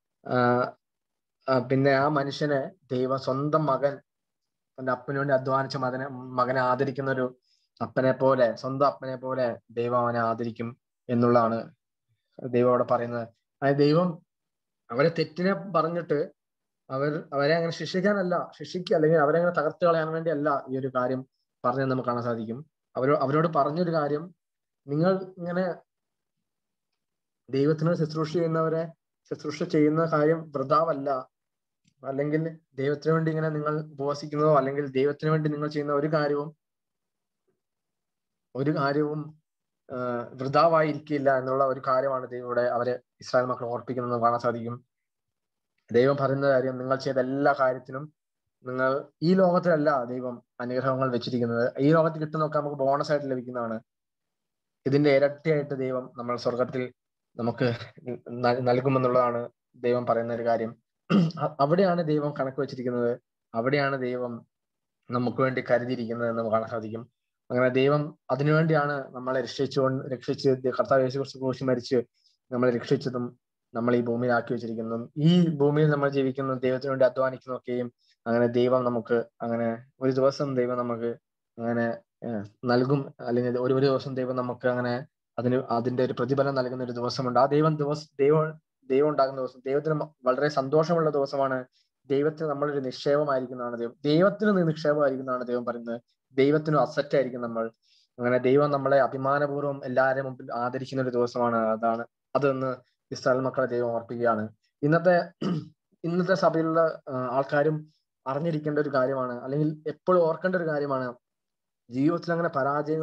പിന്നെ ആ മനുഷ്യനെ ദൈവം സ്വന്തം മകൻ, തന്റെ അപ്പന് വേണ്ടി അധ്വാനിച്ച മകനെ ആദരിക്കുന്ന ഒരു അപ്പനെ പോലെ, സ്വന്തം അപ്പനെ പോലെ ദൈവം അവനെ ആദരിക്കും എന്നുള്ളതാണ് ദൈവം അവിടെ പറയുന്നത്. അതായത് ദൈവം അവരെ തെറ്റിനെ പറഞ്ഞിട്ട് അവരെ അങ്ങനെ ശിക്ഷിക്കുക അല്ലെങ്കിൽ അവരെ അങ്ങനെ തകർത്ത് കളയാൻ വേണ്ടിയല്ല ഈ ഒരു കാര്യം പറഞ്ഞെന്ന് നമുക്ക് കാണാൻ സാധിക്കും. അവരോട് പറഞ്ഞൊരു കാര്യം, നിങ്ങൾ ഇങ്ങനെ ദൈവത്തിന് ശുശ്രൂഷ ചെയ്യുന്ന കാര്യം വൃഥാവല്ല, അല്ലെങ്കിൽ ദൈവത്തിന് വേണ്ടി ഇങ്ങനെ നിങ്ങൾ ഉപവസിക്കുന്നതോ, അല്ലെങ്കിൽ ദൈവത്തിന് വേണ്ടി നിങ്ങൾ ചെയ്യുന്ന ഒരു കാര്യവും വൃഥാവായിരിക്കില്ല എന്നുള്ള ഒരു കാര്യമാണ് ദൈവം അവരെ ഇസ്രായേൽ മക്കൾ ഓർപ്പിക്കുന്നത് കാണാൻ സാധിക്കും. ദൈവം പറയുന്ന കാര്യം, നിങ്ങൾ ചെയ്ത എല്ലാ കാര്യത്തിനും നിങ്ങൾ ഈ ലോകത്തിലല്ല ദൈവം അനുഗ്രഹങ്ങൾ വെച്ചിരിക്കുന്നത്. ഈ ലോകത്തിൽ കിട്ടുന്നൊക്കെ നമുക്ക് ബോണസ് ആയിട്ട് ലഭിക്കുന്നതാണ്. ഇതിന്റെ ഇരട്ടിയായിട്ട് ദൈവം നമ്മൾ സ്വർഗത്തിൽ നമുക്ക് നൽകുമെന്നുള്ളതാണ് ദൈവം പറയുന്ന ഒരു കാര്യം. അവിടെയാണ് ദൈവം കണക്ക് വെച്ചിരിക്കുന്നത്, അവിടെയാണ് ദൈവം നമുക്ക് വേണ്ടി കരുതിയിരിക്കുന്നത് എന്ന് കാണാൻ സാധിക്കും. അങ്ങനെ ദൈവം അതിനുവേണ്ടിയാണ് നമ്മളെ രക്ഷിച്ച് കർത്താവ് യേശുക്രിസ്തു ക്രൂശിൽ മരിച്ച് നമ്മളെ രക്ഷിച്ചതും നമ്മൾ ഈ ഭൂമിയിലാക്കി വെച്ചിരിക്കുന്നതും. ഈ ഭൂമിയിൽ നമ്മൾ ജീവിക്കുന്ന ദൈവത്തിന് വേണ്ടി അധ്വാനിക്കുന്നതൊക്കെയും അങ്ങനെ ദൈവം നമുക്ക് അങ്ങനെ ഒരു ദിവസം ദൈവം നമുക്ക് അങ്ങനെ നൽകും, അല്ലെങ്കിൽ ഒരു ദിവസം ദൈവം നമുക്ക് അങ്ങനെ അതിന്റെ ഒരു പ്രതിഫലം നൽകുന്ന ഒരു ദിവസമുണ്ട്. ആ ദൈവം ഉണ്ടാകുന്ന ദിവസം ദൈവത്തിന് വളരെ സന്തോഷമുള്ള ദിവസമാണ്. ദൈവത്തിന് നമ്മളൊരു നിക്ഷേപമായിരിക്കുന്നതാണ് ദൈവത്തിന് നിക്ഷേപമായിരിക്കുന്നതാണ് ദൈവം പറയുന്നത്. ദൈവത്തിനും അസറ്റ് ആയിരിക്കും നമ്മൾ. അങ്ങനെ ദൈവം നമ്മളെ അഭിമാനപൂർവ്വം എല്ലാവരുടെ മുമ്പിൽ ആദരിക്കുന്ന ഒരു ദിവസമാണ്. അതെന്ന് ഇസ്രായേൽ മക്കളെ ദൈവം ഓർപ്പിക്കുകയാണ്. ഇന്നത്തെ സഭയിലുള്ള ആൾക്കാരും അറിഞ്ഞിരിക്കേണ്ട ഒരു കാര്യമാണ്, അല്ലെങ്കിൽ എപ്പോഴും ഓർക്കേണ്ട ഒരു കാര്യമാണ്. ജീവിതത്തിൽ അങ്ങനെ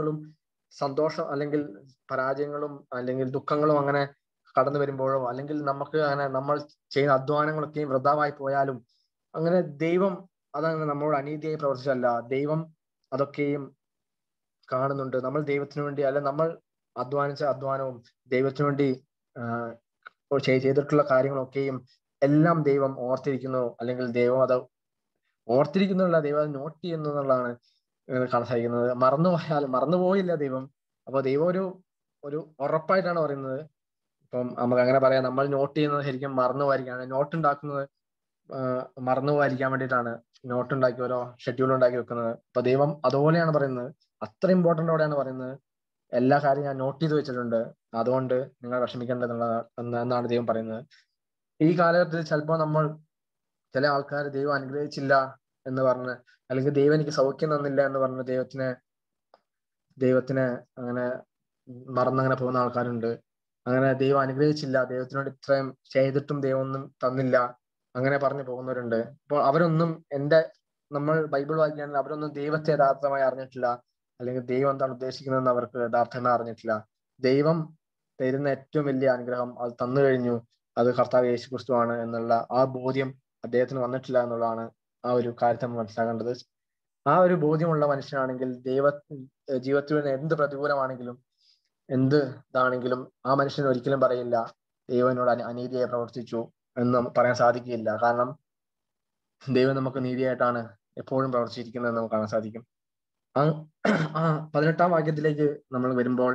പരാജയങ്ങളും അല്ലെങ്കിൽ ദുഃഖങ്ങളും അങ്ങനെ കടന്നു വരുമ്പോഴോ, അല്ലെങ്കിൽ നമ്മൾ ചെയ്യുന്ന അധ്വാനങ്ങളൊക്കെയും വൃഥാവായി പോയാലും അങ്ങനെ ദൈവം അതങ്ങനെ നമ്മളോട് അനീതിയായി പ്രവർത്തിച്ചല്ല. ദൈവം അതൊക്കെയും കാണുന്നുണ്ട്. നമ്മൾ ദൈവത്തിനു വേണ്ടി, അല്ല നമ്മൾ അധ്വാനിച്ച അധ്വാനവും ദൈവത്തിനു വേണ്ടി ചെയ്തിട്ടുള്ള കാര്യങ്ങളൊക്കെയും എല്ലാം ദൈവം ഓർത്തിരിക്കുന്നു. അല്ലെങ്കിൽ ദൈവം അത് ഓർത്തിരിക്കുന്നുള്ള, ദൈവം അത് നോട്ട് ചെയ്യുന്നു എന്നുള്ളതാണ് കാണാൻ സാധിക്കുന്നത്. മറന്നുപോയില്ല ദൈവം. അപ്പൊ ദൈവം ഒരു ഉറപ്പായിട്ടാണ് പറയുന്നത്. ഇപ്പം നമുക്ക് അങ്ങനെ പറയാം, നമ്മൾ നോട്ട് ചെയ്യുന്നത് ശരിക്കും മറന്നു പോയിരിക്കുകയാണ്. നോട്ട് ഉണ്ടാക്കുന്നത് മറന്നു പോയിരിക്കാൻ വേണ്ടിയിട്ടാണ് നോട്ട് ഉണ്ടാക്കി ഓരോ ഷെഡ്യൂൾ ഉണ്ടാക്കി വെക്കുന്നത്. അപ്പൊ ദൈവം അതുപോലെയാണ് പറയുന്നത്, അത്ര ഇമ്പോർട്ടന്റോടെയാണ് പറയുന്നത്. എല്ലാ കാര്യം ഞാൻ നോട്ട് ചെയ്ത് വെച്ചിട്ടുണ്ട്, അതുകൊണ്ട് നിങ്ങൾ എന്നാണ് ദൈവം പറയുന്നത്. ഈ കാലഘട്ടത്തിൽ ചിലപ്പോൾ ചില ആൾക്കാർ ദൈവം അനുഗ്രഹിച്ചില്ല എന്ന് പറഞ്ഞ്, അല്ലെങ്കിൽ ദൈവം എനിക്ക് സൗഖ്യം തന്നില്ല എന്ന് പറഞ്ഞ് ദൈവത്തിനെ അങ്ങനെ മറന്നങ്ങനെ പോകുന്ന ആൾക്കാരുണ്ട്. അങ്ങനെ ദൈവം അനുഗ്രഹിച്ചില്ല, ദൈവത്തിനോട് ഇത്രയും ചെയ്തിട്ടും ദൈവം ഒന്നും തന്നില്ല, അങ്ങനെ പറഞ്ഞു പോകുന്നവരുണ്ട്. അപ്പോൾ നമ്മൾ ബൈബിൾ വായിക്കുകയാണെങ്കിൽ അവരൊന്നും ദൈവത്തെ യഥാർത്ഥമായി അറിഞ്ഞിട്ടില്ല, അല്ലെങ്കിൽ ദൈവം എന്താണ് ഉദ്ദേശിക്കുന്നതെന്ന് അവർക്ക് യഥാർത്ഥമായി അറിഞ്ഞിട്ടില്ല. ദൈവം തരുന്ന ഏറ്റവും വലിയ അനുഗ്രഹം അത് തന്നു കഴിഞ്ഞു, അത് കർത്താവ് യേശുക്രിസ്തു ആണ് എന്നുള്ള ആ ബോധ്യം അദ്ദേഹത്തിന് വന്നിട്ടില്ല എന്നുള്ളതാണ് ആ ഒരു കാര്യത്തെ നമ്മൾ മനസ്സിലാക്കേണ്ടത്. ആ ഒരു ബോധ്യമുള്ള മനുഷ്യനാണെങ്കിൽ ജീവിതത്തിൽ വരുന്ന എന്ത് പ്രതികൂലമാണെങ്കിലും ഇതാണെങ്കിലും ആ മനുഷ്യൻ ഒരിക്കലും പറയില്ല ദൈവം എന്നോട് അനീതിയായി പ്രവർത്തിച്ചു എന്ന് പറയാൻ സാധിക്കുകയില്ല. കാരണം ദൈവം നമുക്ക് നീതിയായിട്ടാണ് എപ്പോഴും പ്രവർത്തിച്ചിരിക്കുന്നതെന്ന് നമുക്ക് കാണാൻ സാധിക്കും. ആ 18-ാം വാക്യത്തിലേക്ക് നമ്മൾ വരുമ്പോൾ,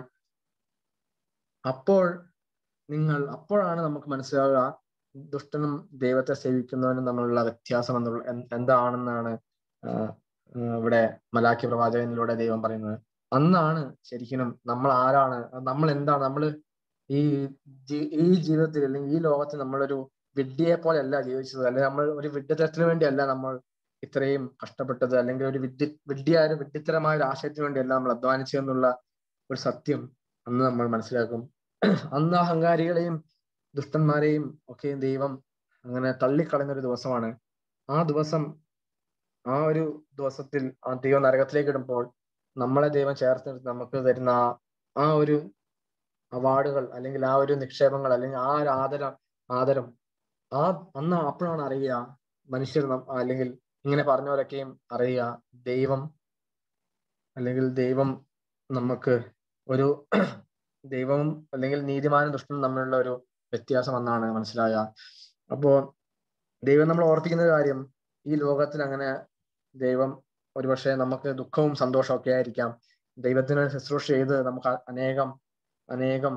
അപ്പോഴാണ് നമുക്ക് മനസ്സിലാവുക ദുഷ്ടനും ദൈവത്തെ സേവിക്കുന്നവനും തമ്മിലുള്ള വ്യത്യാസം എന്താണെന്നാണ് ഇവിടെ മലാക്കി പ്രവാചകനിലൂടെ ദൈവം പറയുന്നത്. അന്നാണ് ശരിക്കും നമ്മൾ ആരാണ്, നമ്മൾ എന്താണ്, നമ്മൾ ഈ ജീവിതത്തിൽ അല്ലെങ്കിൽ ഈ ലോകത്തിൽ നമ്മളൊരു വിഡ്ഢിയെ പോലെ അല്ല ജീവിച്ചത്, അല്ലെങ്കിൽ നമ്മൾ ഒരു വിഡ്ഢിത്തരത്തിന് വേണ്ടിയല്ല നമ്മൾ ഇത്രയും കഷ്ടപ്പെട്ടത്, അല്ലെങ്കിൽ ഒരു വിഡ്ഢിത്തരമായ ഒരു ആശയത്തിന് വേണ്ടിയല്ല നമ്മൾ അധ്വാനിച്ചതെന്നുള്ള ഒരു സത്യം അന്ന് നമ്മൾ മനസ്സിലാക്കും. അന്ന് അഹങ്കാരികളെയും ദുഷ്ടന്മാരെയും ഒക്കെ ദൈവം അങ്ങനെ തള്ളിക്കളയുന്ന ഒരു ദിവസമാണ്. ആ ഒരു ദിവസത്തിൽ ആ ദൈവം നരകത്തിലേക്ക് ഇടുമ്പോൾ നമ്മളെ ദൈവം ചേർത്ത് നമുക്ക് തരുന്ന ആ ഒരു അവാർഡുകൾ, അല്ലെങ്കിൽ ആ ഒരു നിക്ഷേപങ്ങൾ, അല്ലെങ്കിൽ ആ ഒരു ആദരം അപ്പോഴാണ് അറിയുക മനുഷ്യർ, അല്ലെങ്കിൽ ഇങ്ങനെ പറഞ്ഞവരൊക്കെയും അറിയുക ദൈവം നമുക്ക് ഒരു ദൈവവും അല്ലെങ്കിൽ നീതിമാനും ദുഷ്ടനും തമ്മിലുള്ള ഒരു വ്യത്യാസം എന്നാണ് മനസ്സിലാകുക. അപ്പോ ദൈവം നമ്മൾ ഓർപ്പിക്കുന്ന കാര്യം, ഈ ലോകത്തിൽ അങ്ങനെ ദൈവം ഒരുപക്ഷെ നമുക്ക് ദുഃഖവും സന്തോഷവും ഒക്കെ ആയിരിക്കാം. ദൈവത്തിന് ശുശ്രൂഷ ചെയ്ത് നമുക്ക് അനേകം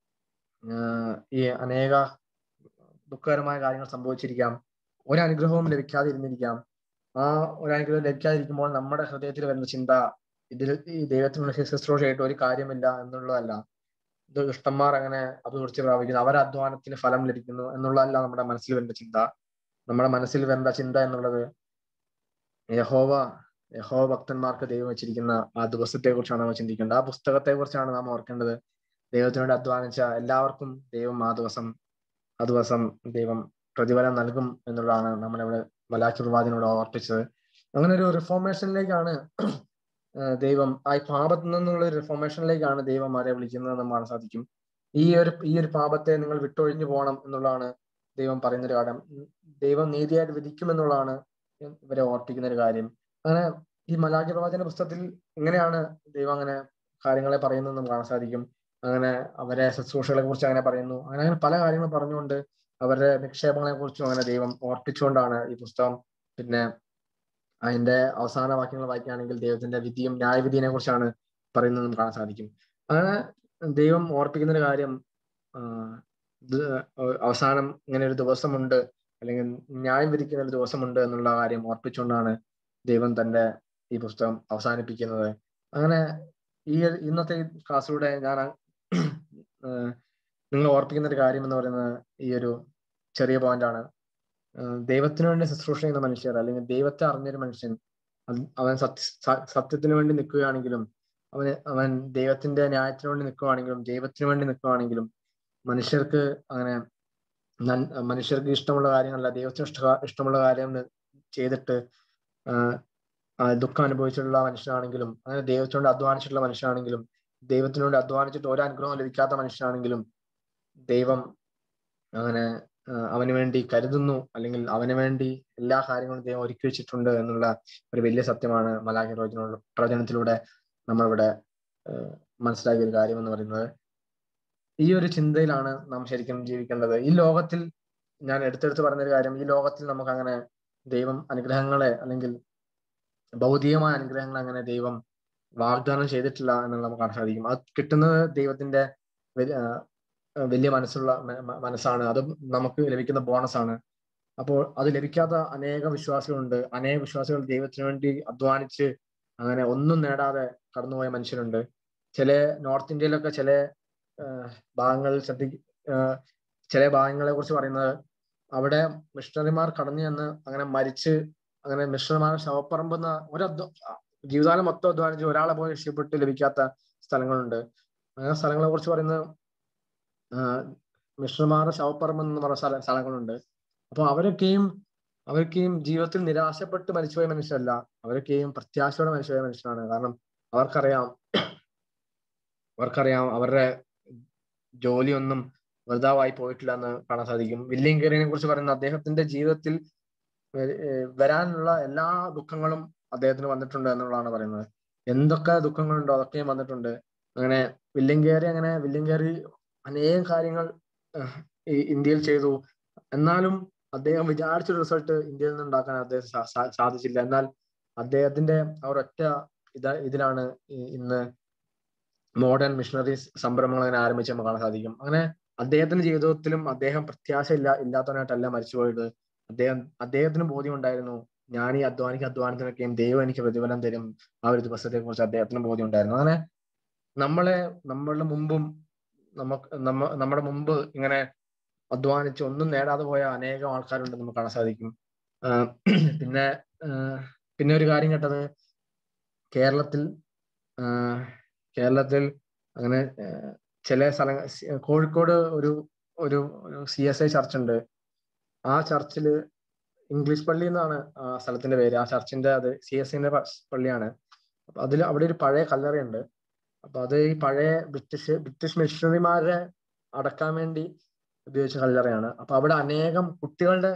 ദുഃഖകരമായ കാര്യങ്ങൾ സംഭവിച്ചിരിക്കാം. ഒരനുഗ്രഹവും ലഭിക്കാതിരുന്നിരിക്കാം. ആ ഒരനുഗ്രഹം ലഭിക്കാതിരിക്കുമ്പോൾ നമ്മുടെ ഹൃദയത്തിൽ വരുന്ന ചിന്ത, ഈ ദൈവത്തിനുള്ള ശുശ്രൂഷയായിട്ട് ഒരു കാര്യമില്ല എന്നുള്ളതല്ല. ഇത് ദുഷ്ടന്മാർ അങ്ങനെ അഭിവൃദ്ധി പ്രാപിക്കുന്നു, അവരുടെ അധ്വാനത്തിന് ഫലം ലഭിക്കുന്നു എന്നുള്ളതല്ല നമ്മുടെ മനസ്സിൽ വരുന്ന ചിന്ത. നമ്മുടെ മനസ്സിൽ വരുന്ന ചിന്ത എന്നുള്ളത് യഹോവ ഭക്തന്മാർക്ക് ദൈവം വെച്ചിരിക്കുന്ന ആ ദിവസത്തെ കുറിച്ചാണ് നമ്മൾ ചിന്തിക്കേണ്ടത്. ആ പുസ്തകത്തെ കുറിച്ചാണ് നാം ഓർക്കേണ്ടത്. ദൈവത്തിനോട് അധ്വാനിച്ച എല്ലാവർക്കും ദൈവം ആ ദിവസം ദൈവം പ്രതിഫലം നൽകും എന്നുള്ളതാണ് നമ്മളിവിടെ മലാക്കി പ്രവാചകനോട് ഓർപ്പിച്ചത്. അങ്ങനെ ഒരു റിഫോർമേഷനിലേക്കാണ് ദൈവം, ആ പാപത്തിൽ നിന്നുള്ള ഒരു റിഫോർമേഷനിലേക്കാണ് ദൈവം അവരെ വിളിക്കുന്നത് നമ്മൾ കാണാൻ സാധിക്കും. ഈ ഒരു പാപത്തെ നിങ്ങൾ വിട്ടൊഴിഞ്ഞു പോകണം എന്നുള്ളതാണ് ദൈവം പറയുന്നൊരു കാര്യം. ദൈവം നീതിയായിട്ട് വിധിക്കുമെന്നുള്ളതാണ് ഇവരെ ഓർപ്പിക്കുന്ന ഒരു കാര്യം. അങ്ങനെ ഈ മലാക്കി പ്രവാചകന്റെ പുസ്തകത്തിൽ ഇങ്ങനെയാണ് ദൈവം അങ്ങനെ കാര്യങ്ങളെ പറയുന്നത് നമുക്ക് കാണാൻ സാധിക്കും. അങ്ങനെ അവരെ ശുശ്രൂഷകളെ കുറിച്ച് അങ്ങനെ പറയുന്നു. അങ്ങനെ പല കാര്യങ്ങൾ പറഞ്ഞുകൊണ്ട് അവരുടെ നിക്ഷേപങ്ങളെ കുറിച്ചും അങ്ങനെ ദൈവം ഓർപ്പിച്ചുകൊണ്ടാണ് ഈ പുസ്തകം. പിന്നെ അതിന്റെ അവസാന വാക്യങ്ങൾ വായിക്കുകയാണെങ്കിൽ ദൈവത്തിന്റെ വിധിയും ന്യായവിധിയെ കുറിച്ചാണ് പറയുന്നത് നമുക്ക് കാണാൻ സാധിക്കും. അങ്ങനെ ദൈവം ഓർപ്പിക്കുന്ന ഒരു കാര്യം, അവസാനം ഇങ്ങനെ ഒരു ദിവസമുണ്ട്, അല്ലെങ്കിൽ ന്യായം വിധിക്കുന്ന ഒരു ദിവസമുണ്ട് എന്നുള്ള കാര്യം ഓർപ്പിച്ചുകൊണ്ടാണ് ദൈവം തന്റെ ഈ പുസ്തകം അവസാനിപ്പിക്കുന്നത്. അങ്ങനെ ഇന്നത്തെ ക്ലാസ്സിലൂടെ ഞാൻ നിങ്ങൾ ഓർപ്പിക്കുന്ന ഒരു കാര്യം എന്ന് പറയുന്നത് ഈ ഒരു ചെറിയ പോയിന്റാണ്. ദൈവത്തിന് വേണ്ടി ശുശ്രൂഷ ചെയ്യുന്ന മനുഷ്യർ, അല്ലെങ്കിൽ ദൈവത്തെ അറിഞ്ഞൊരു മനുഷ്യൻ, അവൻ സത്യത്തിന് വേണ്ടി നിൽക്കുകയാണെങ്കിലും, അവൻ ദൈവത്തിന്റെ ന്യായത്തിന് വേണ്ടി നിൽക്കുകയാണെങ്കിലും, ദൈവത്തിന് വേണ്ടി നിൽക്കുകയാണെങ്കിലും, മനുഷ്യർക്ക് അങ്ങനെ മനുഷ്യർക്ക് ഇഷ്ടമുള്ള കാര്യങ്ങളല്ല, ദൈവത്തിന് ഇഷ്ടമുള്ള കാര്യം ചെയ്തിട്ട് ദുഃഖം അനുഭവിച്ചിട്ടുള്ള മനുഷ്യനാണെങ്കിലും, അങ്ങനെ ദൈവത്തിനോട് അധ്വാനിച്ചിട്ടുള്ള മനുഷ്യനാണെങ്കിലും, ദൈവത്തിനോട് അധ്വാനിച്ചിട്ട് ഒരു അനുഗ്രഹം ലഭിക്കാത്ത മനുഷ്യനാണെങ്കിലും, ദൈവം അങ്ങനെ അവന് വേണ്ടി കരുതുന്നു, അല്ലെങ്കിൽ അവന് വേണ്ടി എല്ലാ കാര്യങ്ങളും ദൈവം ഒരുക്കി വെച്ചിട്ടുണ്ട് എന്നുള്ള ഒരു വലിയ സത്യമാണ് മലാഖി പ്രവചനത്തിലൂടെ നമ്മളിവിടെ മനസ്സിലാക്കിയ ഒരു കാര്യം എന്ന് പറയുന്നത്. ഈ ഒരു ചിന്തയിലാണ് നാം ശരിക്കും ജീവിക്കേണ്ടത്. ഈ ലോകത്തിൽ, ഞാൻ എടുത്തെടുത്ത് പറഞ്ഞൊരു കാര്യം, ഈ ലോകത്തിൽ നമുക്ക് അങ്ങനെ ദൈവം അനുഗ്രഹങ്ങളെ, അല്ലെങ്കിൽ ഭൗതികമായ അനുഗ്രഹങ്ങൾ അങ്ങനെ ദൈവം വാഗ്ദാനം ചെയ്തിട്ടില്ല എന്നുള്ള നമുക്ക് കാണാൻ സാധിക്കും. അത് കിട്ടുന്നത് ദൈവത്തിന്റെ വലിയ മനസ്സാണ്. അത് നമുക്ക് ലഭിക്കുന്ന ബോണസാണ്. അപ്പോൾ അത് ലഭിക്കാത്ത അനേക വിശ്വാസികളുണ്ട്. അനേക വിശ്വാസികൾ ദൈവത്തിന് വേണ്ടി അധ്വാനിച്ച് അങ്ങനെ ഒന്നും നേടാതെ കടന്നുപോയ മനുഷ്യരുണ്ട്. ചില നോർത്ത് ഇന്ത്യയിലൊക്കെ ചില ഭാഗങ്ങളിൽ ചില ഭാഗങ്ങളെ കുറിച്ച് പറയുന്നത്, അവിടെ മിഷണറിമാർ കടന്നു ചെന്ന് അങ്ങനെ മരിച്ച്, അങ്ങനെ മിഷണറിമാർ ശവപ്പറമ്പെന്ന ജീവിതകാലം മൊത്തം അധ്വാനിച്ച് ഒരാളെ പോലും രക്ഷപ്പെട്ട് ലഭിക്കാത്ത സ്ഥലങ്ങളുണ്ട്. അങ്ങനെ സ്ഥലങ്ങളെ കുറിച്ച് പറയുന്നത് മിഷണറിമാരുടെ ശവപ്പറമ്പെന്ന് പറഞ്ഞ സ്ഥലങ്ങളുണ്ട്. അപ്പൊ അവർക്കെയും ജീവിതത്തിൽ നിരാശപ്പെട്ട് മരിച്ചുപോയ മനുഷ്യരല്ല, അവരൊക്കെയും പ്രത്യാശയോടെ മരിച്ചുപോയ മനുഷ്യരാണ്. കാരണം അവർക്കറിയാം അവരുടെ ജോലിയൊന്നും വൃഥാവായി പോയിട്ടില്ല എന്ന് കാണാൻ സാധിക്കും. വില്യം കേറിനെ കുറിച്ച് പറയുന്ന, അദ്ദേഹത്തിന്റെ ജീവിതത്തിൽ വരാനുള്ള എല്ലാ ദുഃഖങ്ങളും അദ്ദേഹത്തിന് വന്നിട്ടുണ്ട് എന്നുള്ളതാണ് പറയുന്നത്. എന്തൊക്കെ ദുഃഖങ്ങളുണ്ടോ അതൊക്കെയും വന്നിട്ടുണ്ട്. അങ്ങനെ വില്യം കേറി അനേകം കാര്യങ്ങൾ ഇന്ത്യയിൽ ചെയ്തു. എന്നാലും അദ്ദേഹം വിചാരിച്ചൊരു റിസൾട്ട് ഇന്ത്യയിൽ നിന്ന് ഉണ്ടാക്കാൻ അദ്ദേഹം സാധിച്ചില്ല. എന്നാൽ അദ്ദേഹത്തിന്റെ ഒരൊറ്റ ഇതിലാണ് ഇന്ന് മോഡേൺ മിഷണറീസ് സംരംഭങ്ങൾ അങ്ങനെ ആരംഭിച്ച് നമുക്ക് കാണാൻ സാധിക്കും. അങ്ങനെ അദ്ദേഹത്തിന്റെ ജീവിതത്തിലും അദ്ദേഹം പ്രത്യാശ ഇല്ലാത്തവനായിട്ടല്ല മരിച്ചുപോയത്. അദ്ദേഹത്തിന് ബോധ്യം ഉണ്ടായിരുന്നു, ഞാൻ ഈ അധ്വാനത്തിനൊക്കെയും ദൈവം എനിക്ക് പ്രതിഫലം തരും, ആ ഒരു ദിവസത്തെ കുറിച്ച് അദ്ദേഹത്തിന് ബോധ്യം ഉണ്ടായിരുന്നു. അങ്ങനെ നമ്മളുടെ മുമ്പ് ഇങ്ങനെ അധ്വാനിച്ച് ഒന്നും നേടാതെ പോയ അനേകം ആൾക്കാരുണ്ട് നമുക്ക് കാണാൻ സാധിക്കും. പിന്നെ ഒരു കാര്യം കേട്ടത്, കേരളത്തിൽ അങ്ങനെ ചില സ്ഥലങ്ങൾ, കോഴിക്കോട് ഒരു CSI ചർച്ച് ഉണ്ട്. ആ ചർച്ചില് ഇംഗ്ലീഷ് പള്ളി എന്നാണ് ആ സ്ഥലത്തിന്റെ പേര്. ആ ചർച്ചിന്റെ അത് CSIന്റെ പള്ളിയാണ്. അപ്പൊ അവിടെ ഒരു പഴയ കല്ലറയുണ്ട്. അപ്പൊ അത് ഈ പഴയ ബ്രിട്ടീഷ് മിഷണറിമാരെ അടക്കാൻ വേണ്ടി ഉപയോഗിച്ച കല്ലറയാണ്. അപ്പൊ അവിടെ അനേകം കുട്ടികളുടെ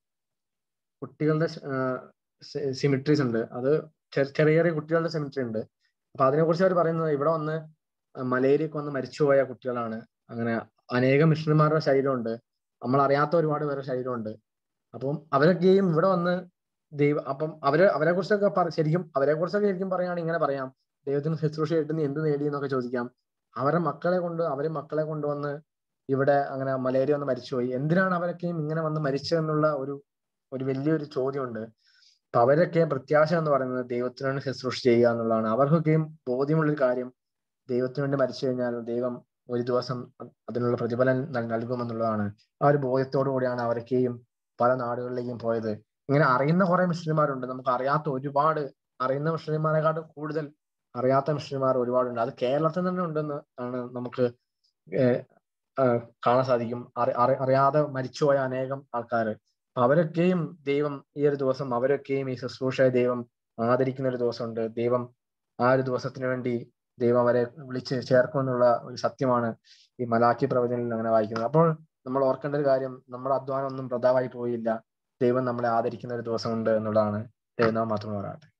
സിമിട്രീസ് ഉണ്ട്. അത് ചെറിയ കുട്ടികളുടെ സിമിട്രി ഉണ്ട്. അപ്പൊ അതിനെക്കുറിച്ച് അവർ പറയുന്നത്, ഇവിടെ വന്ന് മലേറിയക്ക് വന്ന് മരിച്ചുപോയ കുട്ടികളാണ്. അങ്ങനെ അനേകം മിഷണറിമാരുടെ ശരീരമുണ്ട്, നമ്മൾ അറിയാത്ത ഒരുപാട് പേരുടെ ശരീരമുണ്ട്. അപ്പം അവരൊക്കെയും ഇവിടെ വന്ന് അപ്പം അവരെ കുറിച്ചൊക്കെ ശരിക്കും പറയുകയാണെങ്കിൽ ഇങ്ങനെ പറയാം, ദൈവത്തിന് ശുശ്രൂഷ കിട്ടുന്ന എന്ത് നേടി എന്നൊക്കെ ചോദിക്കാം. അവരെ മക്കളെ കൊണ്ടുവന്ന് ഇവിടെ അങ്ങനെ മലേറിയ വന്ന് മരിച്ചുപോയി. എന്തിനാണ് അവരൊക്കെയും ഇങ്ങനെ വന്ന് മരിച്ചതെന്നുള്ള ഒരു വലിയൊരു ചോദ്യമുണ്ട്. അപ്പൊ അവരൊക്കെ പ്രത്യാശ എന്ന് പറയുന്നത് ദൈവത്തിനാണ് ശുശ്രൂഷ ചെയ്യുക എന്നുള്ളതാണ്. അവർക്കൊക്കെയും ബോധ്യമുള്ളൊരു കാര്യം, ദൈവത്തിന് വേണ്ടി മരിച്ചു കഴിഞ്ഞാൽ ദൈവം ഒരു ദിവസം അതിനുള്ള പ്രതിഫലം നൽകുമെന്നുള്ളതാണ്. ആ ഒരു ബോധ്യത്തോടു കൂടിയാണ് അവരൊക്കെയും പല നാടുകളിലേക്കും പോയത്. ഇങ്ങനെ അറിയുന്ന കുറെ മിഷണറിമാരുണ്ട്. നമുക്ക് അറിയുന്ന മിഷണറിമാരെക്കാട്ടും കൂടുതൽ അറിയാത്ത മിഷണറിമാർ ഒരുപാടുണ്ട്. അത് കേരളത്തിൽ തന്നെ ഉണ്ടെന്ന് ആണ് നമുക്ക് കാണാൻ സാധിക്കും. അറിയാതെ മരിച്ചുപോയ അനേകം ആൾക്കാർ. അവരൊക്കെയും ദൈവം ഈ ഒരു ദിവസം, അവരൊക്കെയും ഈ ശുശ്രൂഷയെ ദൈവം ആദരിക്കുന്ന ഒരു ദിവസമുണ്ട്. ദൈവം ആ ഒരു ദിവസത്തിന് വേണ്ടി ദൈവം അവരെ വിളിച്ച് ചേർക്കുമെന്നുള്ള ഒരു സത്യമാണ് ഈ മലാഖി പ്രവചനത്തിൽ അങ്ങനെ വായിക്കുന്നത്. അപ്പോൾ നമ്മൾ ഓർക്കേണ്ട ഒരു കാര്യം, നമ്മുടെ അധ്വാനം ഒന്നും വൃഥാവായി പോയില്ല. ദൈവം നമ്മളെ ആദരിക്കുന്ന ഒരു ദിവസമുണ്ട് എന്നുള്ളതാണ്. ദൈവം മാത്രം പറയട്ടെ.